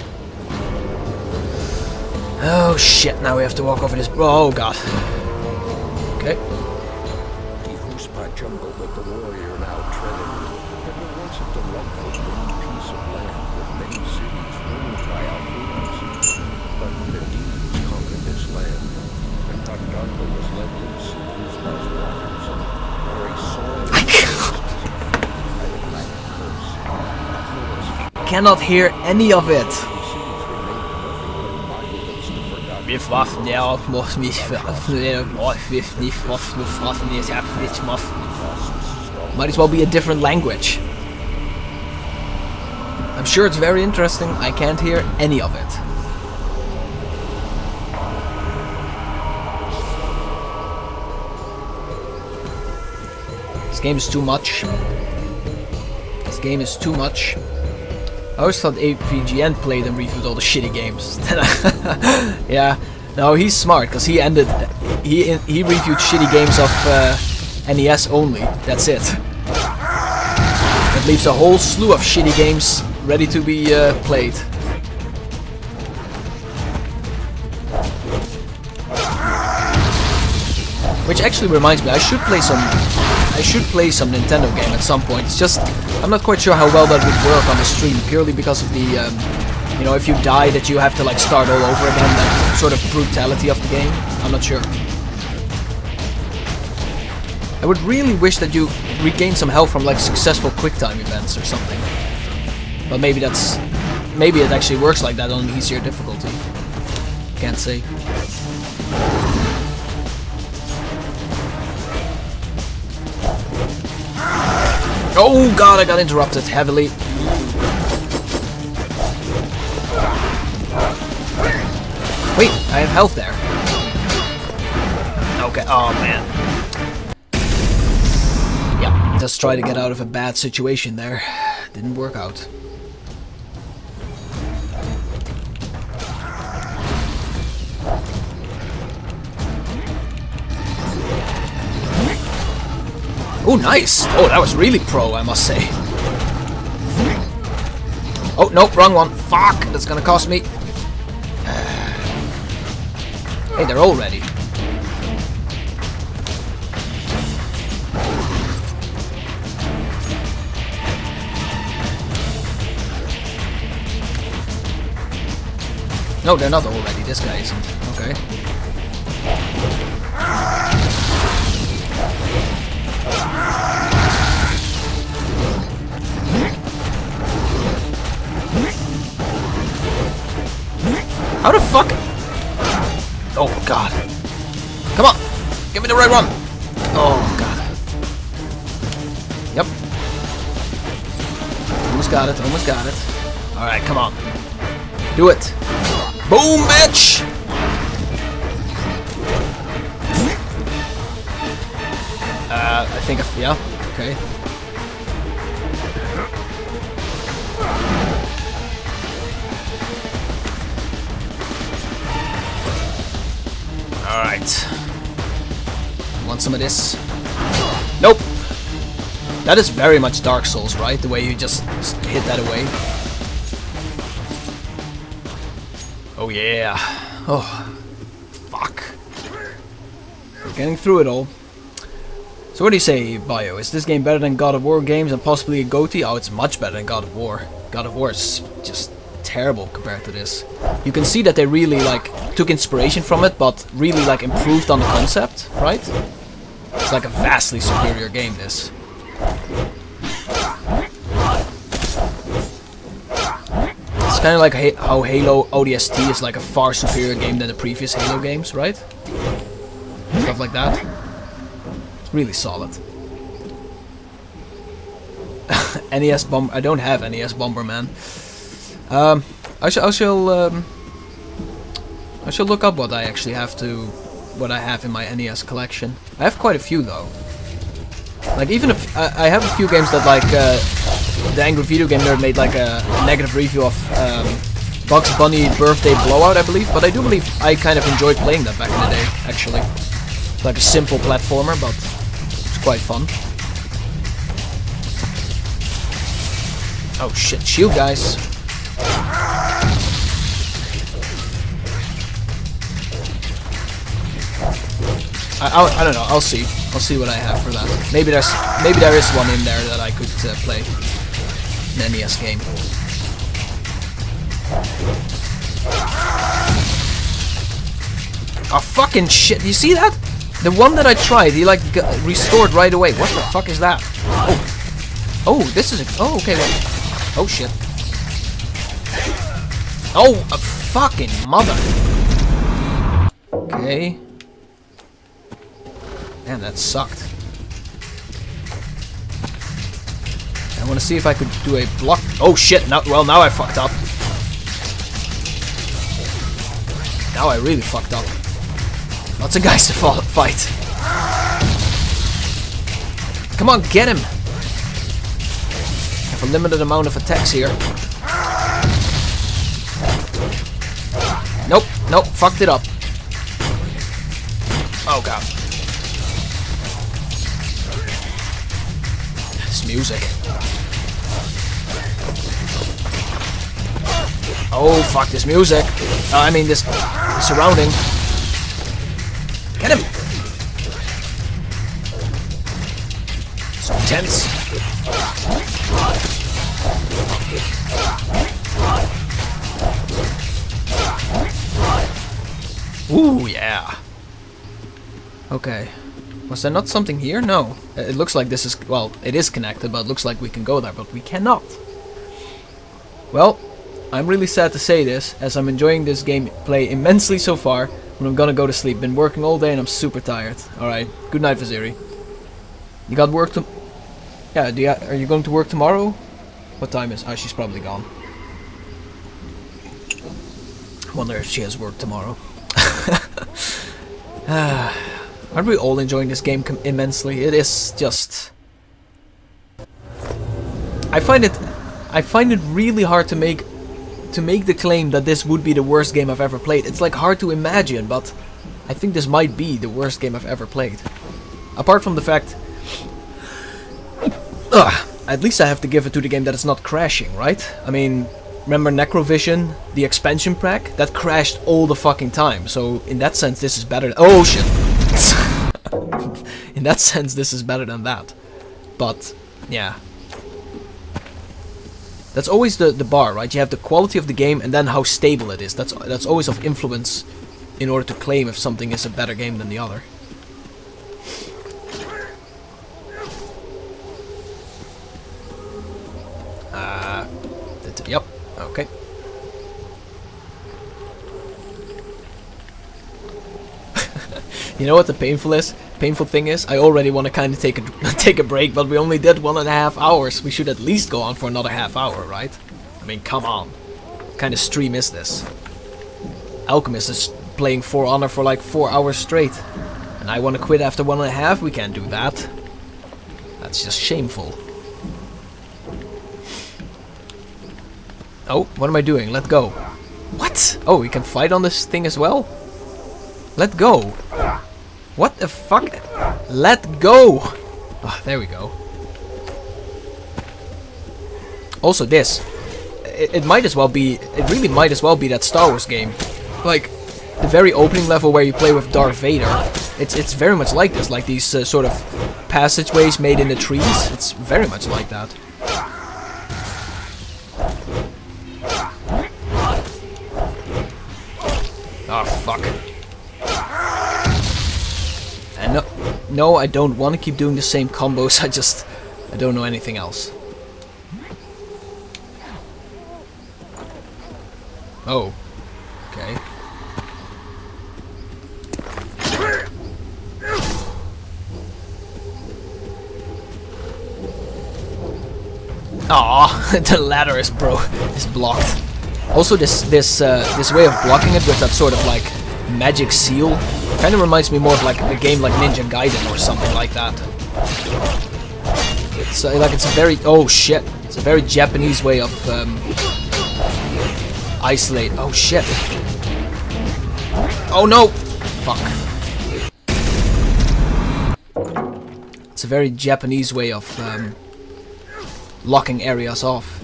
Oh shit, now we have to walk over this. Oh god. Okay. The Huspa jungle that the warrior now treaded had been once a delightful green piece of land with many cities ruled by alphabets. But Medivh conquered this land, and Kagdaka was let loose in Huspa's waters, where a soil by a black curse. Cannot hear any of it. Might as well be a different language. I'm sure it's very interesting. I can't hear any of it. This game is too much. This game is too much. I always thought AVGN played and reviewed all the shitty games. Yeah, no, he's smart because he reviewed shitty games of NES only. That's it. It leaves a whole slew of shitty games ready to be played. Which actually reminds me, I should play some Nintendo game at some point. It's just I'm not quite sure how well that would work on the stream, purely because of the you know, if you die that you have to like start all over again, that sort of brutality of the game. I'm not sure. I would really wish that you regain some health from like successful QuickTime events or something. But maybe it actually works like that on an easier difficulty. Can't say. Oh god, I got interrupted heavily. Wait, I have health there. Okay, oh man. Yeah, just try to get out of a bad situation there. Didn't work out. Oh, nice! Oh, that was really pro, I must say. Oh, nope, wrong one. Fuck! That's gonna cost me. Hey, they're all ready. No, they're not all ready. This guy isn't. Okay. How the fuck? Oh god. Come on! Give me the right one! Oh god. Yep. Almost got it, almost got it. Alright, come on. Do it! Boom, bitch! I think yeah, okay. Alright. Want some of this? Nope! That is very much Dark Souls, right? The way you just hit that away. Oh yeah. Oh. Fuck. We're getting through it all. So what do you say, Bio? Is this game better than God of War games and possibly a GOTY? Oh, it's much better than God of War. God of War is just terrible compared to this. You can see that they really like took inspiration from it, but really like improved on the concept, right? It's like a vastly superior game, this. It's kind of like how Halo ODST is like a far superior game than the previous Halo games, right? Stuff like that. It's really solid. NES Bomb. I don't have NES Bomberman. I shall look up what I actually have what I have in my NES collection. I have quite a few though. Like even if I have a few games that like the Angry Video Game Nerd made like a negative review of Bugs Bunny Birthday Blowout, I believe. But I do believe I kind of enjoyed playing that back in the day, actually. It's like a simple platformer, but it's quite fun. Oh shit, shield guys. I don't know. I'll see. I'll see what I have for that. Maybe there is one in there that I could play. An NES game. Oh fucking shit! You see that? The one that I tried, he like restored right away. What the fuck is that? Oh, this is a. Oh, okay. Wait. Oh shit. Oh, a fucking mother. Okay. Man, that sucked. I want to see if I could do a block. Oh shit! Now, well, now I fucked up. Now I really fucked up. Lots of guys to fight. Come on, get him! I have a limited amount of attacks here. Nope, nope, fucked it up. Oh god. Music. Oh fuck this music. I mean this surrounding. Get him. So tense. Ooh yeah. Okay. Was there not something here? No. It looks like this is... Well, it is connected, but it looks like we can go there, but we cannot. Well, I'm really sad to say this, as I'm enjoying this gameplay immensely so far, but I'm gonna go to sleep. Been working all day and I'm super tired. Alright, good night, Vaziri. You got work to... Yeah, are you going to work tomorrow? What time is... Oh, she's probably gone. Wonder if she has work tomorrow. Aren't we all enjoying this game immensely? It is just... I find it really hard to make the claim that this would be the worst game I've ever played. It's like hard to imagine, but I think this might be the worst game I've ever played. Apart from the fact At least I have to give it to the game that it's not crashing, right? I mean, remember Necrovision, the expansion pack? That crashed all the fucking time. So in that sense, this is better. Oh shit! In that sense, this is better than that. But yeah, that's always the bar, right? You have the quality of the game and then how stable it is. That's always of influence in order to claim if something is a better game than the other. Yep. Okay. You know what the painful thing is? I already want to kind of take a break, but we only did 1.5 hours. We should at least go on for another half hour, right? I mean, come on. What kind of stream is this? Alchemist is playing For Honor for like 4 hours straight, and I want to quit after 1.5. We can't do that. That's just shameful. Oh, what am I doing? Let go. What? Oh, we can fight on this thing as well? Let go. What the fuck? Let go. Oh, there we go. Also this. It might as well be, it really might as well be that Star Wars game. Like, the very opening level where you play with Darth Vader. It's very much like this, like these sort of passageways made in the trees. It's very much like that. Oh, fuck. And no, I don't want to keep doing the same combos. I don't know anything else. Oh. Okay. Aw, the ladder is blocked. Also, this way of blocking it with that sort of like magic seal kind of reminds me more of like a game like Ninja Gaiden or something like that. It's like it's a very it's a very Japanese way of isolate. Oh shit! Oh no! Fuck! It's a very Japanese way of locking areas off.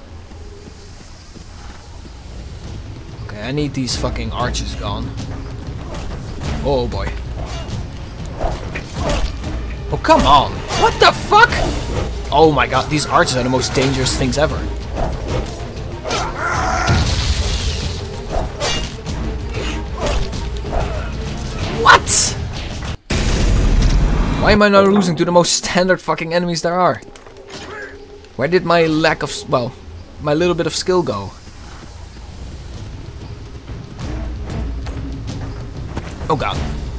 I need these fucking arches gone. Oh boy. Oh come on! What the fuck? Oh my god, these arches are the most dangerous things ever. What? Why am I not losing to the most standard fucking enemies there are? Where did my lack of, well, my little bit of skill go? Oh god.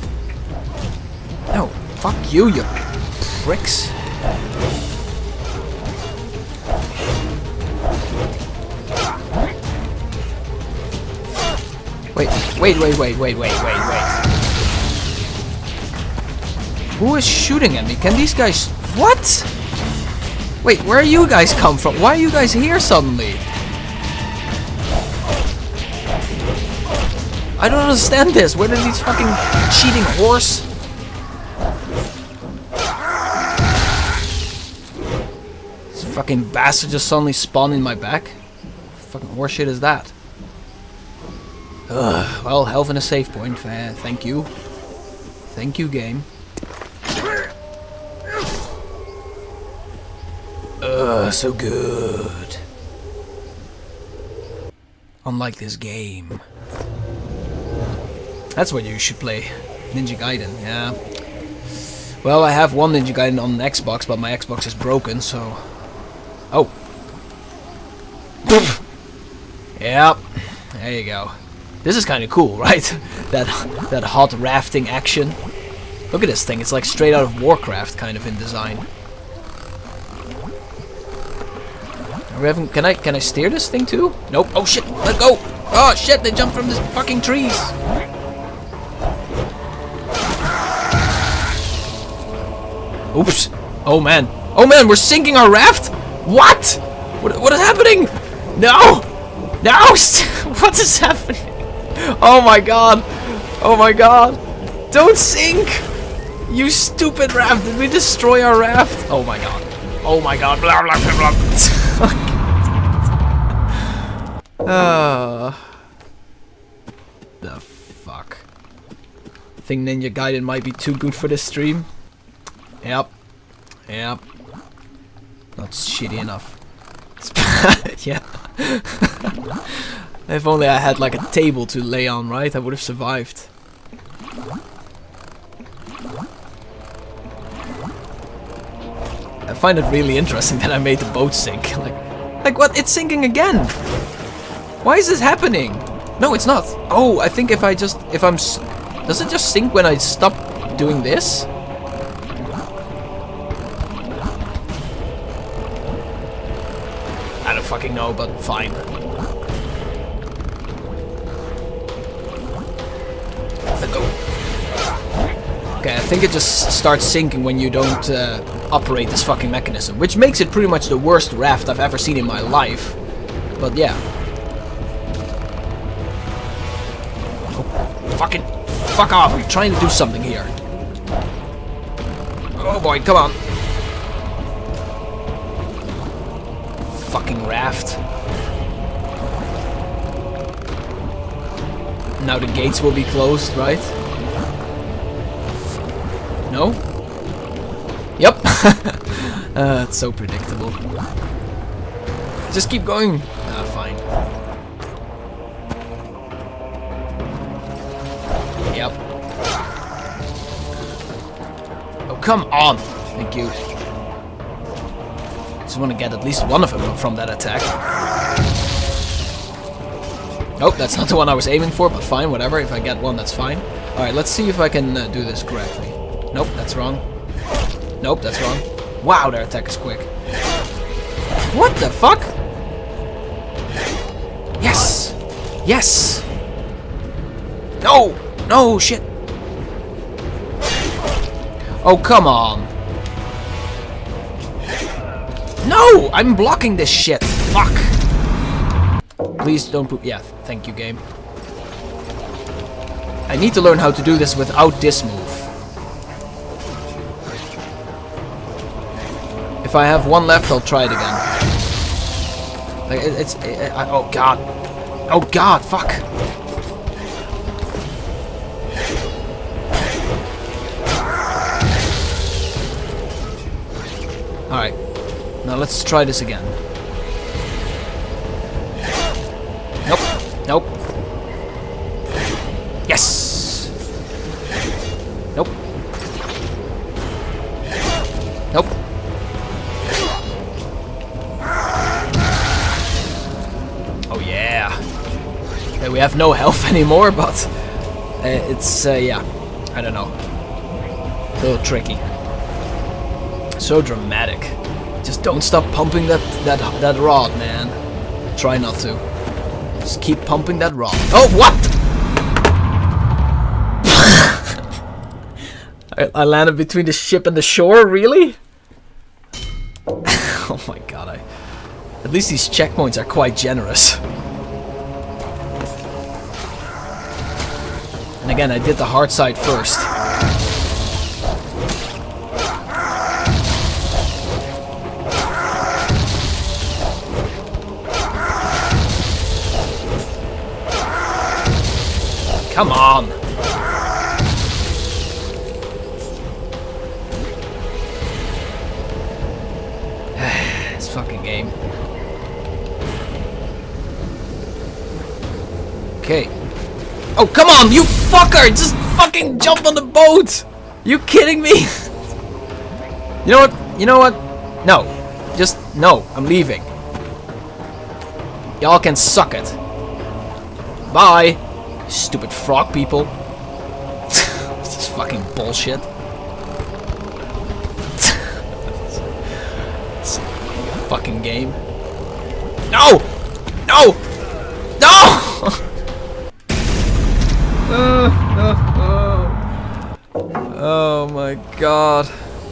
No, fuck you, you pricks. Wait. Who is shooting at me? Can these guys... What? Wait, where are you guys come from? Why are you guys here suddenly? I don't understand this. Where did these fucking cheating horse? This fucking bastard just suddenly spawned in my back. What fucking horse shit is that? Ugh, well, health in a save point. Thank you. Thank you, game. Ugh, so good. Unlike this game. That's what you should play. Ninja Gaiden, yeah. Well, I have one Ninja Gaiden on an Xbox, but my Xbox is broken, so... Oh. Yep. There you go. This is kind of cool, right? that hot rafting action. Look at this thing. It's like straight out of Warcraft, kind of in design. Are we having, can I steer this thing too? Nope. Oh shit! Let go! Oh shit! They jumped from the fucking trees. Oops! Oh man! Oh man! We're sinking our raft! What? What is happening? No! No! What is happening? Oh my god! Oh my god! Don't sink! You stupid raft! Did we destroy our raft? Oh my god! Oh my god, blah blah blah blah. The fuck. I think Ninja Gaiden might be too good for this stream. Yep. Yep. Not shitty enough. Yeah. If only I had like a table to lay on, right? I would have survived. I find it really interesting that I made the boat sink. Like what? It's sinking again. Why is this happening? No, it's not. Oh, I think if I'm does it just sink when I stop doing this? I don't fucking know, but fine. Let go. Okay, I think it just starts sinking when you don't operate this fucking mechanism, which makes it pretty much the worst raft I've ever seen in my life. But yeah. Oh, fucking fuck off! I'm trying to do something here. Oh boy, come on. Fucking raft. Now the gates will be closed, right? No? Yep. It's so predictable. Just keep going. Ah, fine. Yep. Oh, come on. Thank you. Just want to get at least one of them from that attack. Oh, that's not the one I was aiming for, but fine, whatever. If I get one, that's fine. Alright, let's see if I can do this correctly. Nope, that's wrong. Nope, that's wrong. Wow, their attack is quick. What the fuck? Yes! Yes! No! No, shit! Oh, come on. No! I'm blocking this shit. Fuck. Please don't poop. Yeah, thank you, game. I need to learn how to do this without this move. If I have one left, I'll try it again. Like, oh god. Oh god, fuck. Alright. Now let's try this again. Nope. Nope. Yes! Nope. Nope. Oh yeah. Okay, we have no health anymore, but it's yeah, I don't know. A little tricky. So dramatic. Just don't stop pumping that rod, man. Try not to. Just keep pumping that rod. Oh, what? I landed between the ship and the shore, really? Oh my god, at least these checkpoints are quite generous. And again, I did the hard side first. Come on! This fucking game. Okay. Oh, come on, you fucker! Just fucking jump on the boat! You kidding me? You know what? You know what? No. Just, no. I'm leaving. Y'all can suck it. Bye! Stupid frog people. This is fucking bullshit. This fucking game. No! No! No! Oh my god.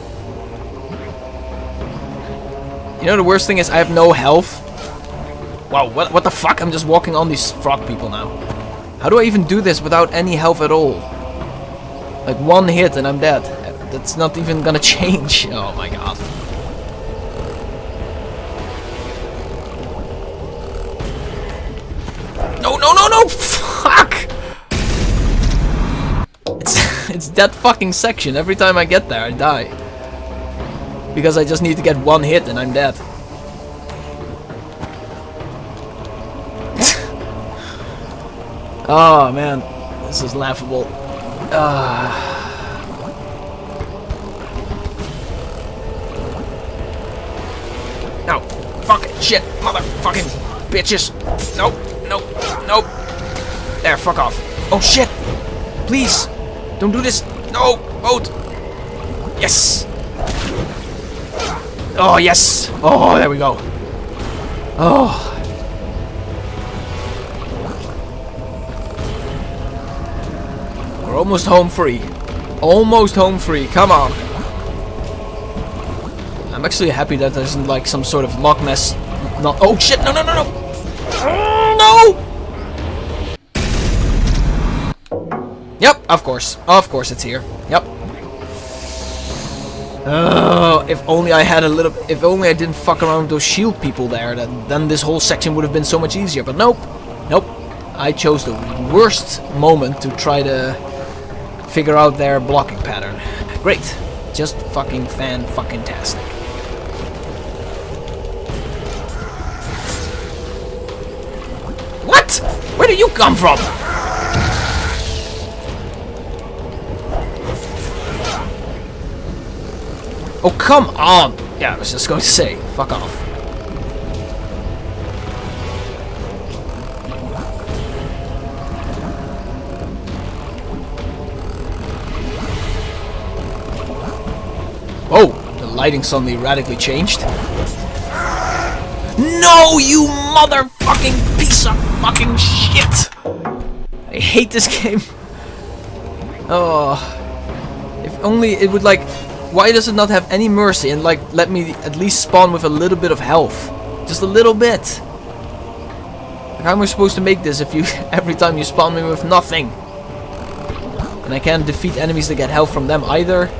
You know the worst thing is I have no health. Wow, what the fuck? I'm just walking on these frog people now. How do I even do this without any health at all? Like one hit and I'm dead. That's not even gonna change. Oh my god. no, no, no! Fuck! It's that fucking section. Every time I get there, I die. Because I just need to get one hit and I'm dead. Oh man, this is laughable. No, fucking shit, motherfucking bitches. Nope, nope, nope. There, fuck off. Oh shit! Please, don't do this. No, boat. Yes. Oh yes. Oh, there we go. Oh. We're almost home free. Almost home free. Come on. I'm actually happy that there isn't like some sort of Loch Ness. Not. Oh shit! No! No! No! No! No! Yep. Of course. Of course it's here. Yep. If only I had a little. If only I didn't fuck around with those shield people there. Then this whole section would have been so much easier. But nope. Nope. I chose the worst moment to try to figure out their blocking pattern. Great. Just fucking fan-fucking-tastic. What? Where did you come from? Oh, come on! Yeah, I was just going to say, fuck off. Oh, the lighting suddenly radically changed. No, you motherfucking piece of fucking shit! I hate this game. Oh, if only it would like. Why does it not have any mercy and like let me at least spawn with a little bit of health? Just a little bit. Like, how am I supposed to make this if you every time you spawn me with nothing? And I can't defeat enemies that get health from them either.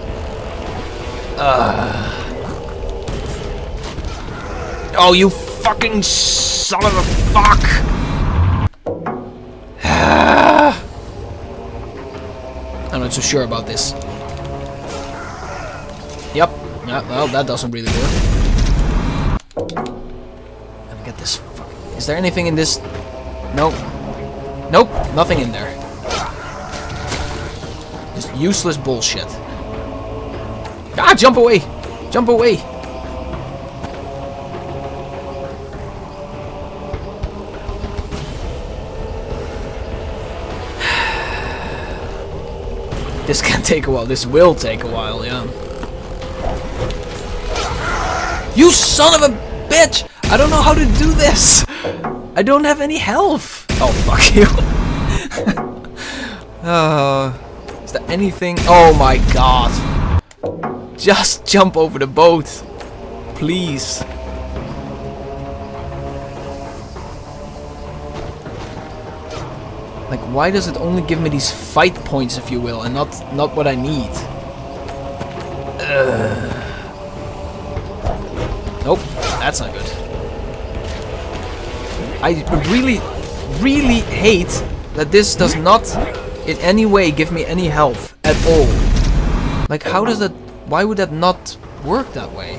Oh, you fucking son of a fuck! I'm not so sure about this. Yep. Yeah, well, that doesn't really work. Let me get this. Is there anything in this? Nope. Nope. Nothing in there. Just useless bullshit. Ah! Jump away! Jump away! This can take a while. This will take a while, yeah. You son of a bitch! I don't know how to do this! I don't have any health! Oh, fuck you. Is there anything? Oh my god. Just jump over the boat. Please. Like, why does it only give me these fight points, if you will, and not what I need? Nope, that's not good. I really, really hate that this does not in any way give me any health at all. Like, how does that... Why would that not work that way?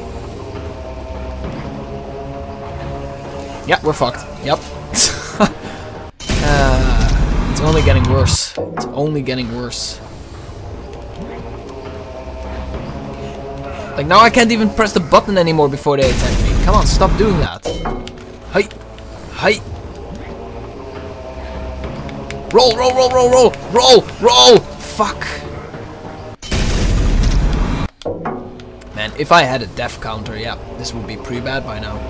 Yeah, we're fucked. Yep. It's only getting worse. It's only getting worse. Like, now I can't even press the button anymore before they attack me. Come on, stop doing that. Hey! Hey! Roll, roll, roll, roll, roll! Roll! Roll! Fuck! Man, if I had a death counter, yeah, this would be pretty bad by now.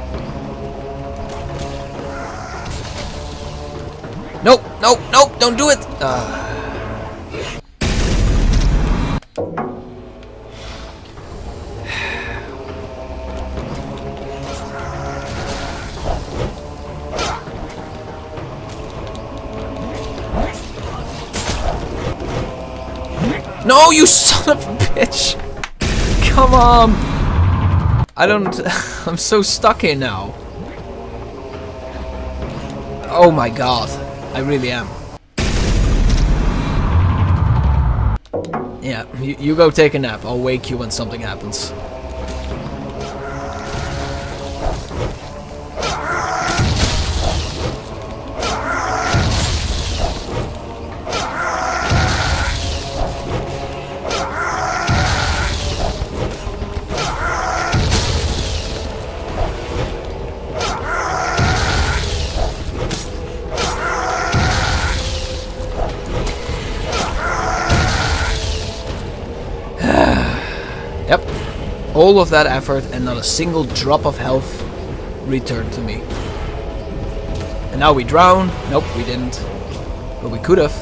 Nope! Nope! Nope! Don't do it! No, you son of a bitch! Come on! I don't... I'm so stuck here now. Oh my god. I really am. Yeah, you go take a nap. I'll wake you when something happens. Yep, all of that effort and not a single drop of health returned to me. And now we drown. Nope, we didn't. But we could have.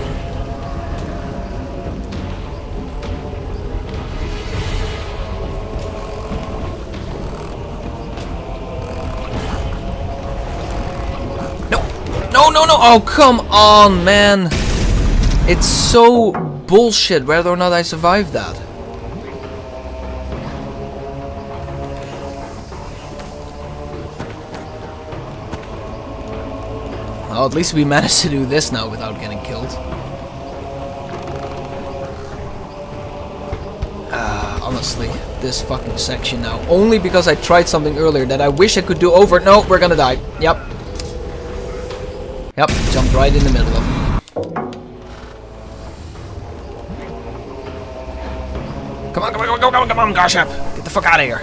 No, no, no, no. Oh, come on, man. It's so bullshit whether or not I survived that. Well, at least we managed to do this now without getting killed. Honestly, this fucking section now. Only because I tried something earlier that I wish I could do over. No, we're gonna die. Yep. Yep, jumped right in the middle of it. Come on, come on, come on, come on, Garshasp. Get the fuck out of here.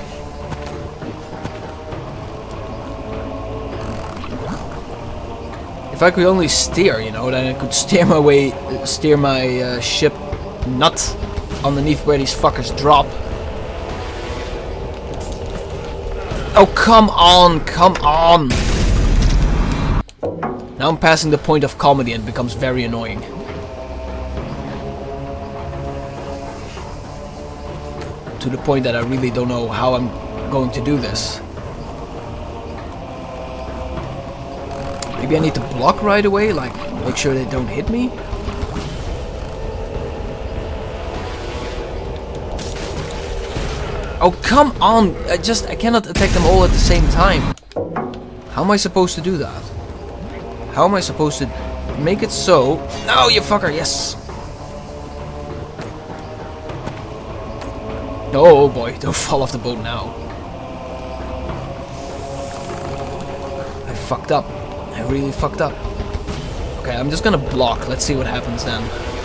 If I could only steer, you know, then I could steer my way, steer my ship not underneath where these fuckers drop. Oh, come on, come on. Now I'm passing the point of comedy and it becomes very annoying. To the point that I really don't know how I'm going to do this. Maybe I need to block right away, like make sure they don't hit me. Oh, come on! I cannot attack them all at the same time. How am I supposed to do that? How am I supposed to make it so? Oh, you fucker! Yes. Oh boy! Don't fall off the boat now. I fucked up. I really fucked up. Okay, I'm just gonna block. Let's see what happens then.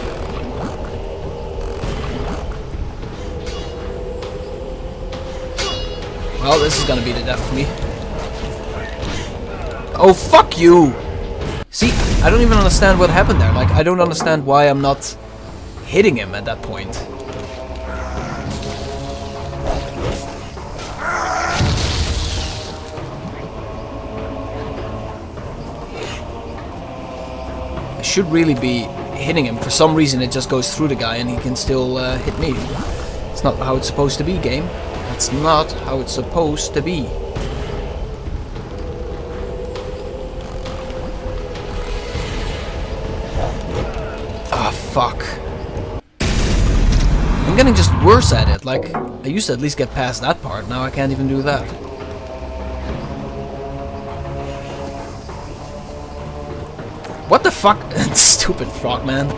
Well, this is gonna be the death of me. Oh, fuck you! See, I don't even understand what happened there. Like, I don't understand why I'm not hitting him at that point. Should really be hitting him. For some reason it just goes through the guy and he can still hit me. It's not how it's supposed to be, game. That's not how it's supposed to be. Ah, fuck. I'm getting just worse at it. Like, I used to at least get past that part. Now I can't even do that. What the fuck? Stupid frog, man.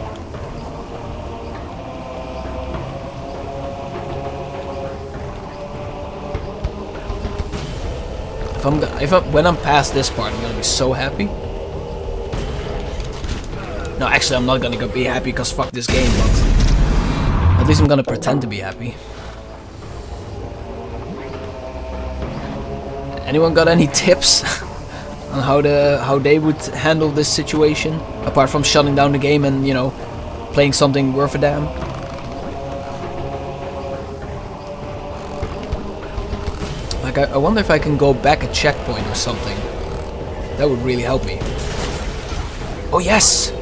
When I'm past this part, I'm gonna be so happy. No, actually, I'm not gonna be happy because fuck this game, but at least I'm gonna pretend to be happy. Anyone got any tips on how they would handle this situation, apart from shutting down the game and, you know, playing something worth a damn? Like, I wonder if I can go back a checkpoint or something. That would really help me. Oh yes!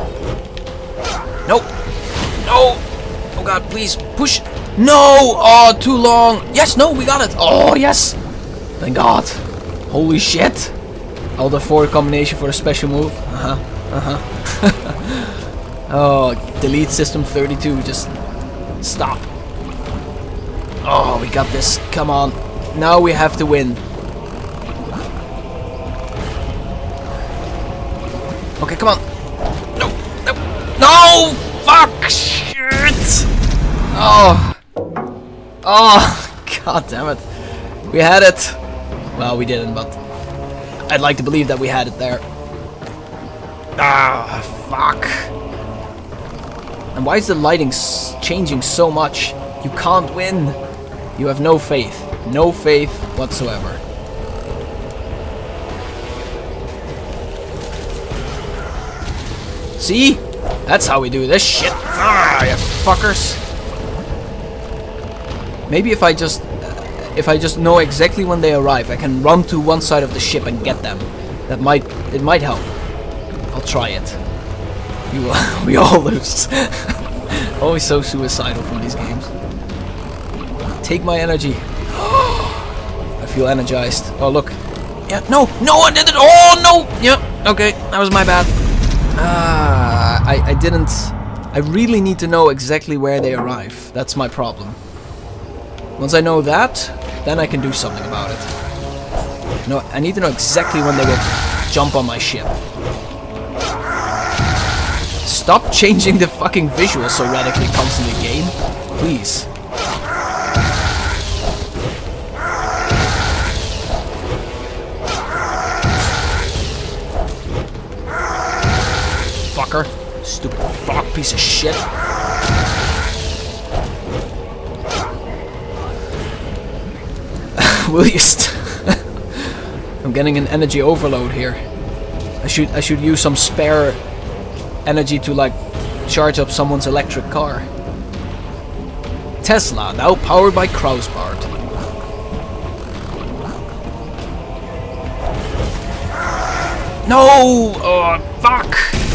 No! No! Oh god, please push! No! Oh, too long! Yes, no, we got it! Oh yes! Thank god! Holy shit! Alt F4 combination for a special move. Oh, delete system 32. Just stop. Oh, we got this. Come on. Now we have to win. Okay, come on. No, no, no! Fuck! Shit! Oh. Oh, god damn it. We had it. Well, we didn't, but I'd like to believe that we had it there. Ah, fuck. And why is the lighting changing so much? You can't win. You have no faith. No faith whatsoever. See? That's how we do this shit. Ah, you fuckers. Maybe if I just know exactly when they arrive, I can run to one side of the ship and get them. It might help. I'll try it. We all lose. Always so suicidal from these games. Take my energy. I feel energized. Oh look. Yeah, no, I did it. Oh no. Yeah, okay, that was my bad. I didn't. I really need to know exactly where they arrive. That's my problem. Once I know that, then I can do something about it. No, I need to know exactly when they will jump on my ship. Stop changing the fucking visuals so radically constantly, game. Please. Fucker. Stupid fuck piece of shit. Will you I'm getting an energy overload here. I should use some spare energy to like charge up someone's electric car. Tesla, now powered by Krausbart. No! Oh, fuck!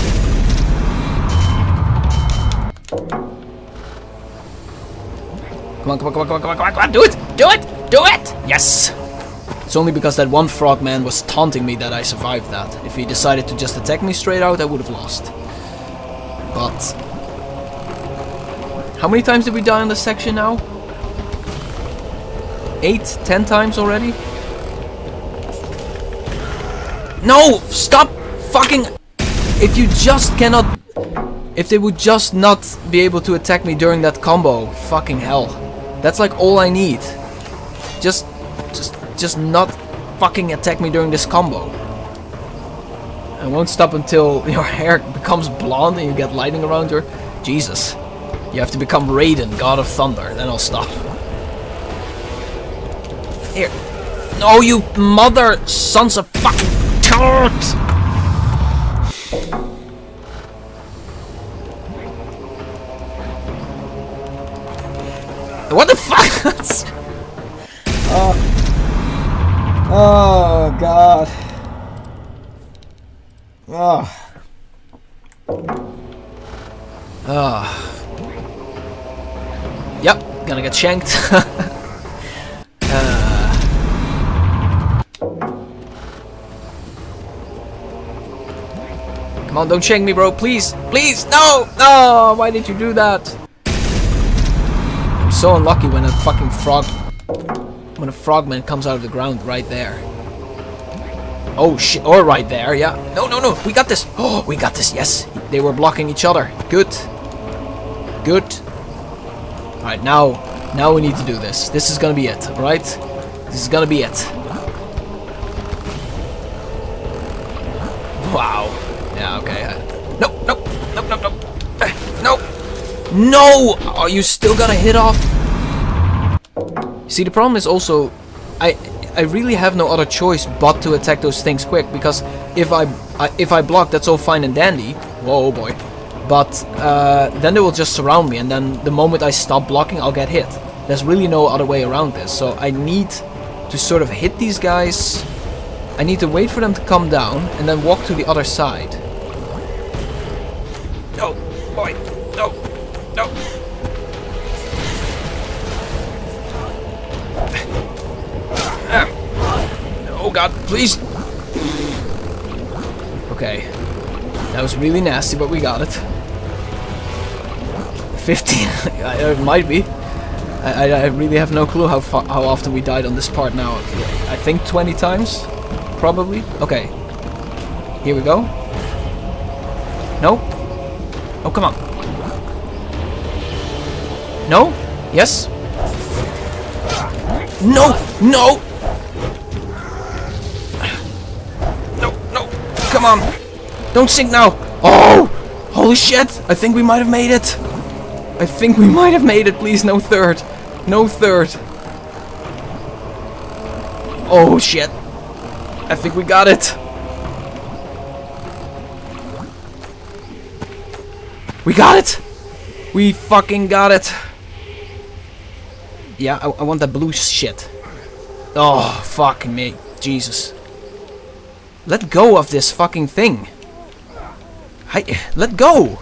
Come on, come on, come on, come on, come on, come on, do it! Do it! Do it! Yes! It's only because that one frogman was taunting me that I survived that. If he decided to just attack me straight out, I would have lost. But... how many times did we die in this section now? 8, 10 times already? No! Stop fucking... if you just cannot... if they would just not be able to attack me during that combo, fucking hell. That's like all I need. Just not fucking attack me during this combo. I won't stop until your hair becomes blonde and you get lightning around your... Jesus. You have to become Raiden, God of Thunder, then I'll stop. Here. No, you mother sons of fucking turds! What the fuck? Oh god. Oh. Yep, gonna get shanked. Come on, don't shank me, bro, please, please, no, no, why did you do that? I'm so unlucky when a fucking frog, when a frogman comes out of the ground right there. Oh shit, or right there, yeah. No, no, no, we got this. Oh, we got this, yes. They were blocking each other. Good. Good. Alright, now we need to do this. This is gonna be it, right? This is gonna be it. Wow. Yeah, okay. No, no, no, no, no. No. No! Are you still gonna hit off? See, the problem is also, I really have no other choice but to attack those things quick, because if I block, that's all fine and dandy. Whoa, boy. But then they will just surround me, and then the moment I stop blocking, I'll get hit. There's really no other way around this, so I need to sort of hit these guys. I need to wait for them to come down, and then walk to the other side. No, boy, no, no. Oh god, please! Okay. That was really nasty, but we got it. 15. It might be. I really have no clue how often we died on this part now. I think 20 times? Probably. Okay. Here we go. No? Oh, come on. No? Yes? No! No! No, no! Come on! Don't sink now! Oh! Holy shit! I think we might have made it! I think we might have made it! Please, no third! No third! Oh shit! I think we got it! We got it! We fucking got it! Yeah, I want that blue shit. Oh, fuck me. Jesus. Let go of this fucking thing. Let go!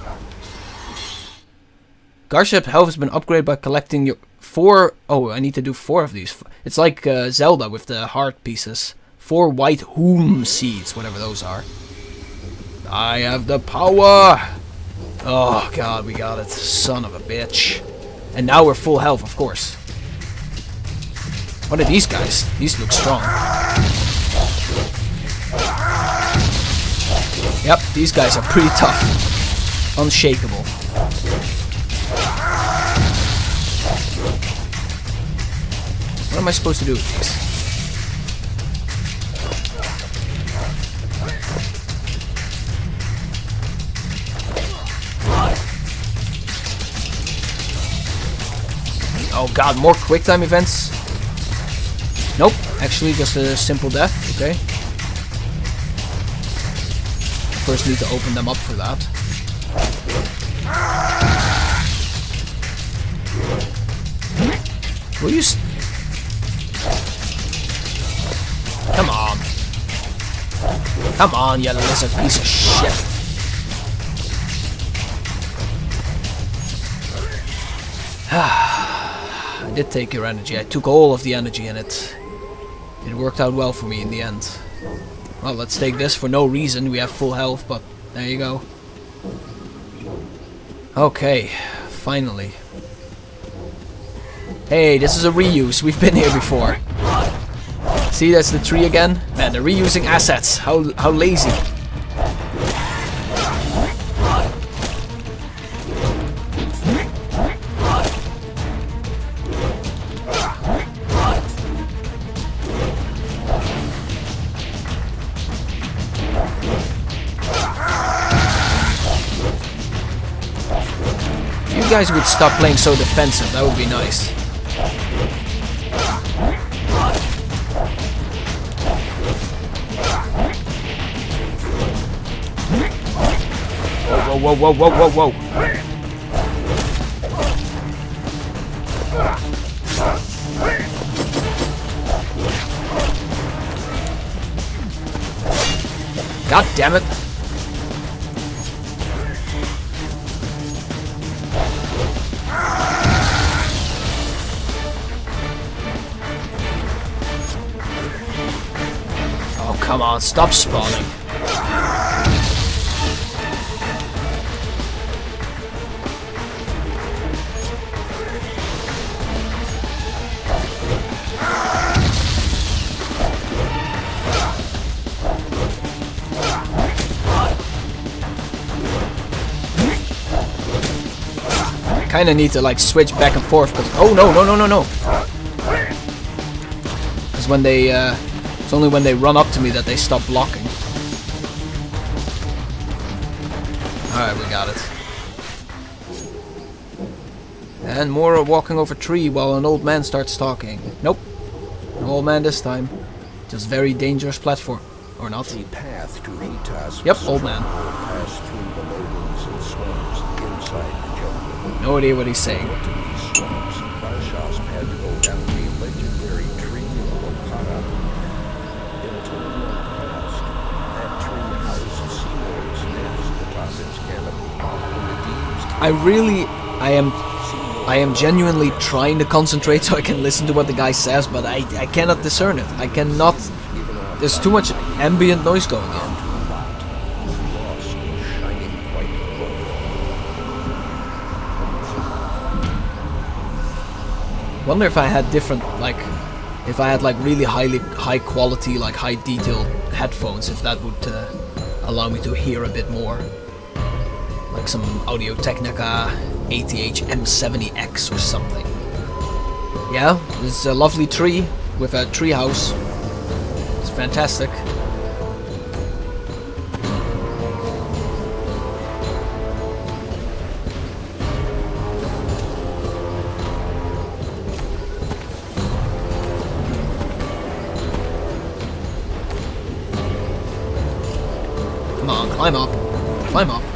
Garshasp health has been upgraded by collecting your 4... Oh, I need to do 4 of these. It's like Zelda with the heart pieces. 4 white hmmmmm seeds, whatever those are. I have the power! Oh god, we got it. Son of a bitch. And now we're full health, of course. What are these guys? These look strong. Yep, these guys are pretty tough. Unshakable. What am I supposed to do with these? Oh god, more quick time events? Nope, actually just a simple death, okay. First need to open them up for that. Will you come on. Come on, you lizard piece of shit. I did take your energy. I took all of the energy in it. It worked out well for me in the end. Well, let's take this for no reason. We have full health, but there you go. Okay, finally. Hey, this is a reuse. We've been here before. See, that's the tree again? Man, they're reusing assets. How lazy. If you guys would stop playing so defensive, that would be nice. Whoa, whoa, whoa, whoa, whoa, whoa. God damn it. Oh, come on, stop spawning. Kinda need to like switch back and forth because oh no no no no no, because when they it's only when they run up to me that they stop blocking. Alright, we got it. And more walking over tree while an old man starts talking. Nope, no old man this time. Just very dangerous platform. Or not. The path to Hita's yep, old man. passed through the lowlands and swamps inside the jungle. No idea what he's saying. To these swamps, Garshasp had to go down the legendary tree of Okada. Built in the past, that tree housed sealor's nest atop its canopy. I am genuinely trying to concentrate so I can listen to what the guy says, but I cannot discern it. I cannot. There's too much ambient noise going on. Wonder if I had different, like, if I had like really high quality, like high detailed headphones, if that would allow me to hear a bit more. Like some Audio-Technica ATH M70X or something. Yeah, it's a lovely tree with a tree house. It's fantastic. Come on, climb up. Climb up.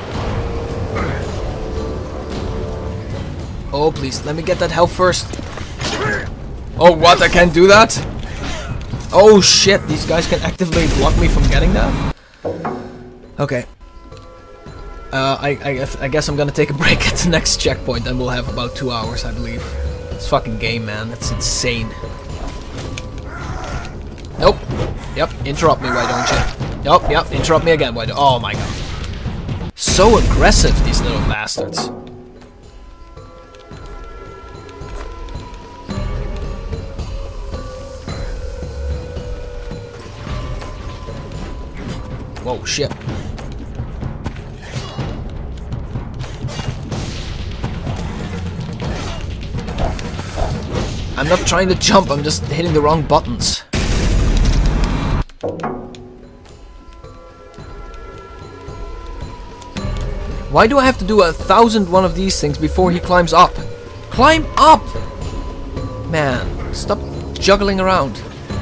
Oh, please, let me get that health first. Oh, what? I can't do that? Oh, shit. These guys can actively block me from getting that? Okay. I guess I'm gonna take a break at the next checkpoint, and we'll have about 2 hours, I believe. This fucking game, man. That's insane. Nope. Yep, interrupt me, why don't you? Nope, yep, interrupt me again, why don't... Oh, my God. So aggressive, these little bastards. Whoa, shit. I'm not trying to jump, I'm just hitting the wrong buttons. Why do I have to do 1,001 of these things before he climbs up? Climb up! Man, stop juggling around.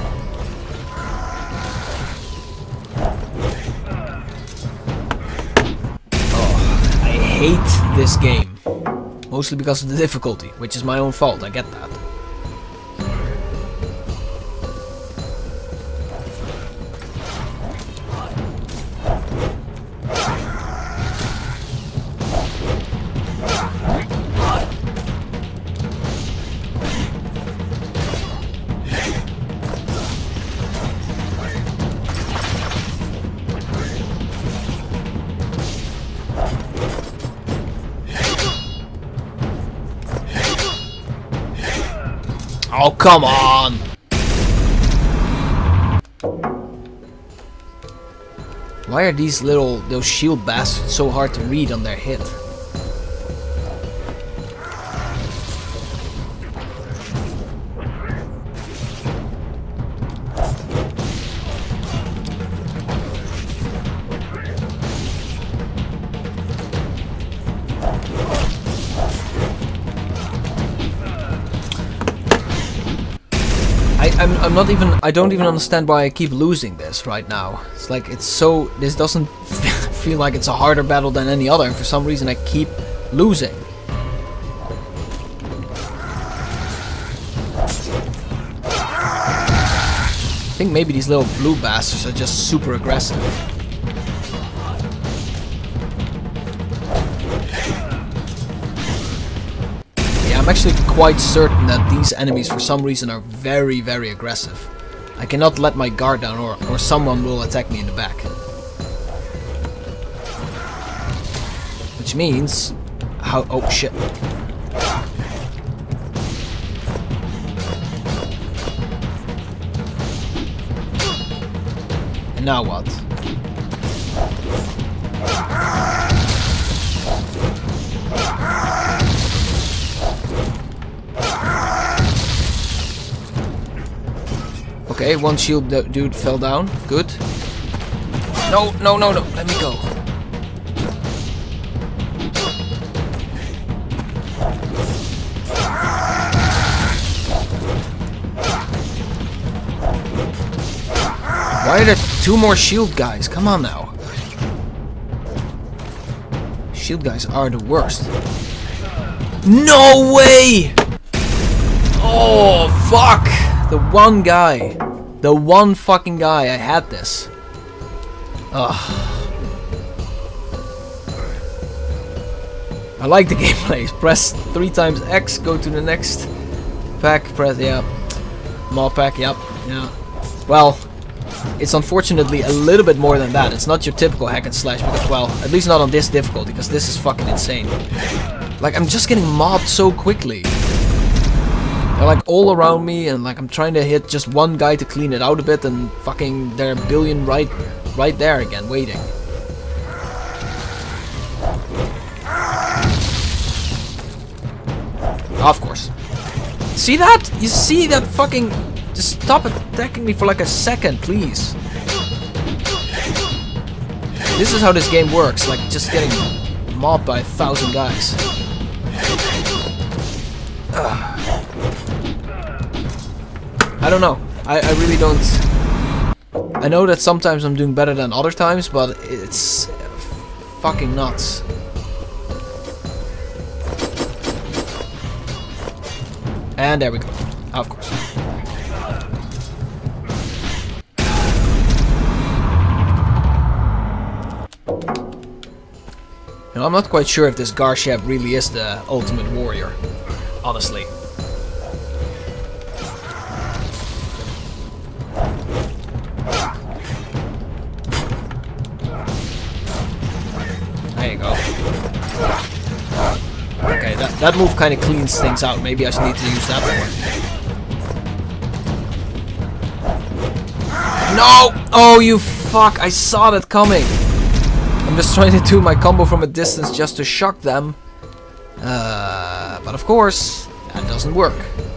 I hate this game. Mostly because of the difficulty, which is my own fault, I get that. Oh, come on! Why are those shield bastards so hard to read on their hit? I don't even understand why I keep losing this right now. It's like, this doesn't feel like it's a harder battle than any other, and for some reason I keep losing. I think maybe these little blue bastards are just super aggressive. I'm actually quite certain that these enemies for some reason are very, very aggressive. I cannot let my guard down or someone will attack me in the back. Which means... Oh shit. And now what? Okay, one shield dude fell down. Good. No, no, no, no. Let me go. Why are there 2 more shield guys? Come on now. Shield guys are the worst. No way! Oh, fuck! The one guy. The one fucking guy. I had this. Ugh. I like the gameplay. Press 3 times X, go to the next pack, press, yeah. More pack, yep, yeah. Well, it's unfortunately a little bit more than that. It's not your typical hack and slash because, well, at least not on this difficulty, because this is fucking insane. Like, I'm just getting mobbed so quickly. They're like all around me, and like I'm trying to hit just one guy to clean it out a bit, and fucking there are a billion right there again, waiting. Of course. See that? You see that fucking... Just stop attacking me for like a second, please. This is how this game works, like just getting mobbed by 1,000 guys. I don't know. I really don't... I know that sometimes I'm doing better than other times, but it's fucking nuts. And there we go. Of course. Now, I'm not quite sure if this Garshasp really is the ultimate warrior, honestly. There you go. Okay, that move kind of cleans things out. Maybe I should need to use that more. No! Oh, you fuck! I saw that coming! I'm just trying to do my combo from a distance just to shock them. But of course, that doesn't work.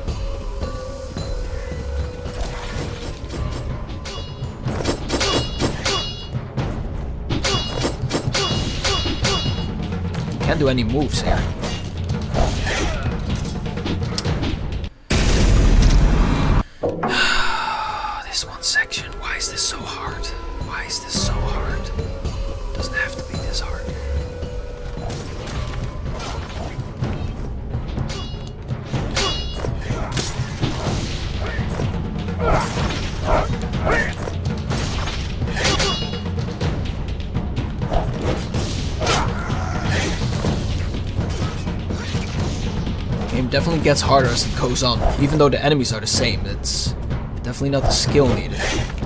Can't do any moves here. This one section, why is this so hard? Why is this so hard? Doesn't have to be this hard. Game definitely gets harder as it goes on, even though the enemies are the same. It's definitely not the skill needed.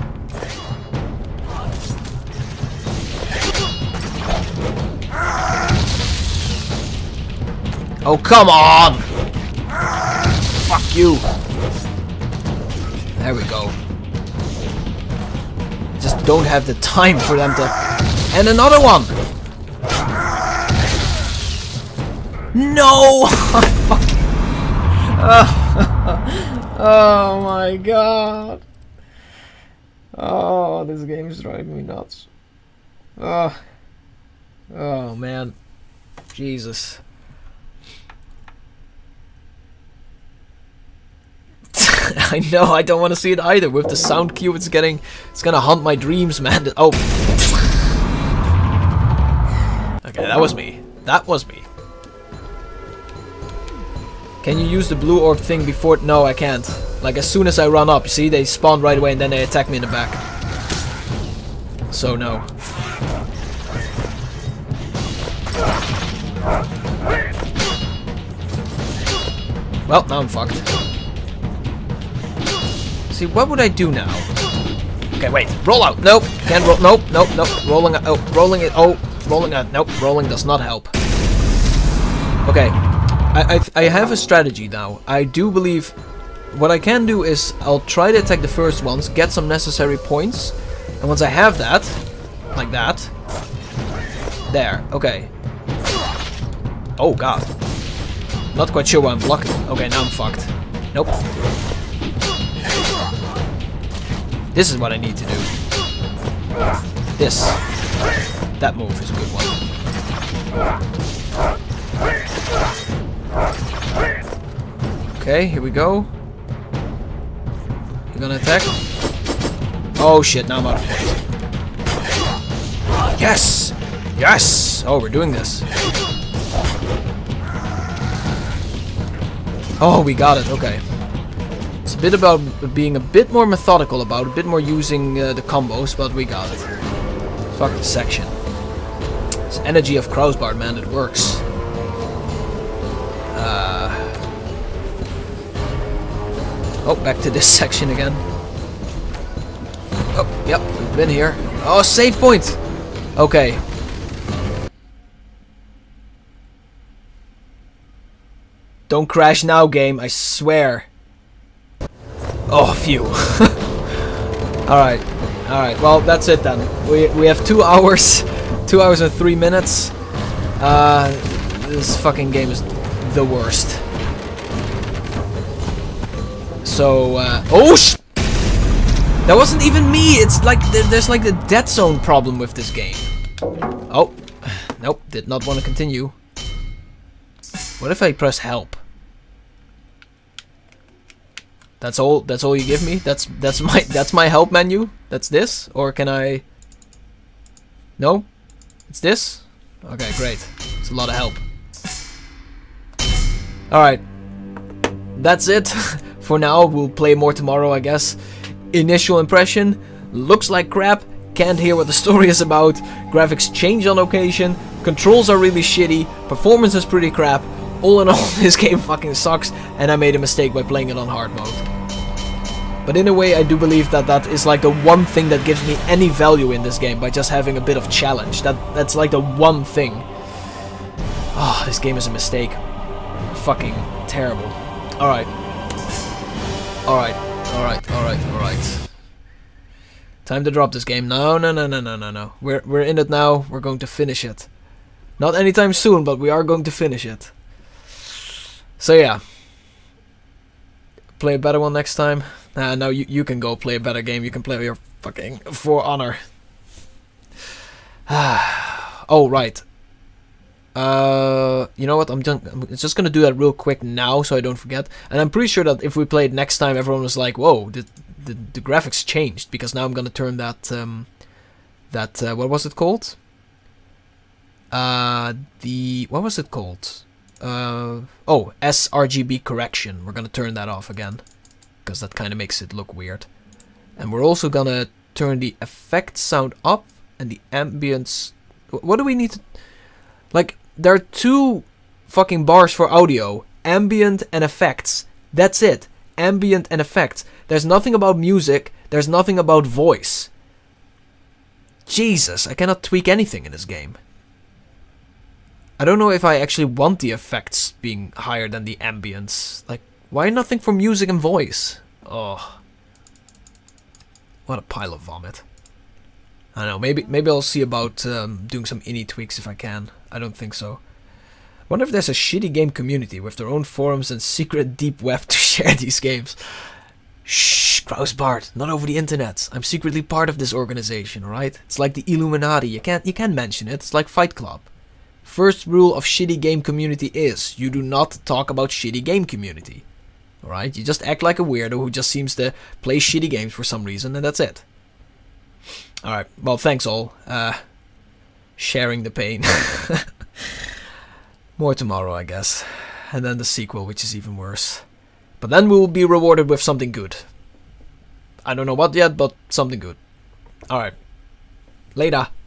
Oh, come on! Fuck you! There we go. Just don't have the time for them to... And another one! No! Fuck. Oh my god. Oh, this game is driving me nuts. Oh man. Jesus. I know, I don't want to see it either. With the sound cue, it's gonna haunt my dreams, man. Oh. Okay, that was me. That was me. Can you use the blue orb thing before? No, I can't. Like, as soon as I run up, see, they spawn right away and then they attack me in the back. So, no. Well, now I'm fucked. See, what would I do now? Okay, wait. Roll out. Nope. Can't roll. Nope. Nope. Nope. Rolling out. Oh, rolling it. Oh, rolling out. Nope. Rolling does not help. Okay. I have a strategy now. I do believe what I can do is I'll try to attack the first ones, get some necessary points, and once I have that, like that, there, okay. Oh god. Not quite sure why I'm blocking. Okay, now I'm fucked. Nope. This is what I need to do. This. That move is a good one. Okay, here we go. You gonna attack? Oh shit, now I'm out of points. Yes! Yes! Oh, we're doing this. Oh, we got it, okay. It's a bit about being a bit more methodical about it, a bit more using the combos, but we got it. Fuck the section. This energy of crossbar, man, it works. Oh, back to this section again. Oh, yep, we've been here. Oh, save point! Okay. Don't crash now, game, I swear. Oh, phew. Alright, alright, well, that's it then. We have 2 hours, 2 hours and 3 minutes. This fucking game is the worst. So, oh that wasn't even me! It's like, there's like the dead zone problem with this game. Oh, nope, did not want to continue. What if I press help? That's all you give me? That's my help menu? That's this? Or can I... No? It's this? Okay, great. It's a lot of help. Alright. That's it. For now, we'll play more tomorrow, I guess. Initial impression. Looks like crap. Can't hear what the story is about. Graphics change on occasion. Controls are really shitty. Performance is pretty crap. All in all, this game fucking sucks, and I made a mistake by playing it on hard mode. But in a way, I do believe that that is like the one thing that gives me any value in this game, by just having a bit of challenge. That's like the one thing. Oh, this game is a mistake. Fucking terrible. Alright. Alright. Alright. Alright. Alright. Time to drop this game. No. We're in it now. We're going to finish it. Not anytime soon, but we are going to finish it. So yeah. Play a better one next time. No, you can go play a better game. You can play your fucking For Honor. Oh, right. You know what? I'm just gonna do that real quick now, so I don't forget. And I'm pretty sure that if we played next time, everyone was like, "Whoa, the graphics changed," because now I'm gonna turn that what was it called? What was it called? Oh, sRGB correction. We're gonna turn that off again, because that kind of makes it look weird. And we're also gonna turn the effect sound up and the ambience. What do we need to... Like, there are two fucking bars for audio. Ambient and effects. That's it. Ambient and effects. There's nothing about music. There's nothing about voice. Jesus, I cannot tweak anything in this game. I don't know if I actually want the effects being higher than the ambience. Like, why nothing for music and voice? Oh. What a pile of vomit. I don't know, maybe I'll see about doing some ini tweaks if I can. I don't think so. Wonder if there's a shitty game community with their own forums and secret deep web to share these games. Shh, Krausbart, not over the internet. I'm secretly part of this organization, alright? It's like the Illuminati, you can't mention it. It's like Fight Club. First rule of shitty game community is, you do not talk about shitty game community. Alright, you just act like a weirdo who just seems to play shitty games for some reason, and that's it. Alright, well, thanks all. Sharing the pain. More tomorrow, I guess. And then the sequel, which is even worse. But then we'll be rewarded with something good. I don't know what yet, but something good. Alright. Later.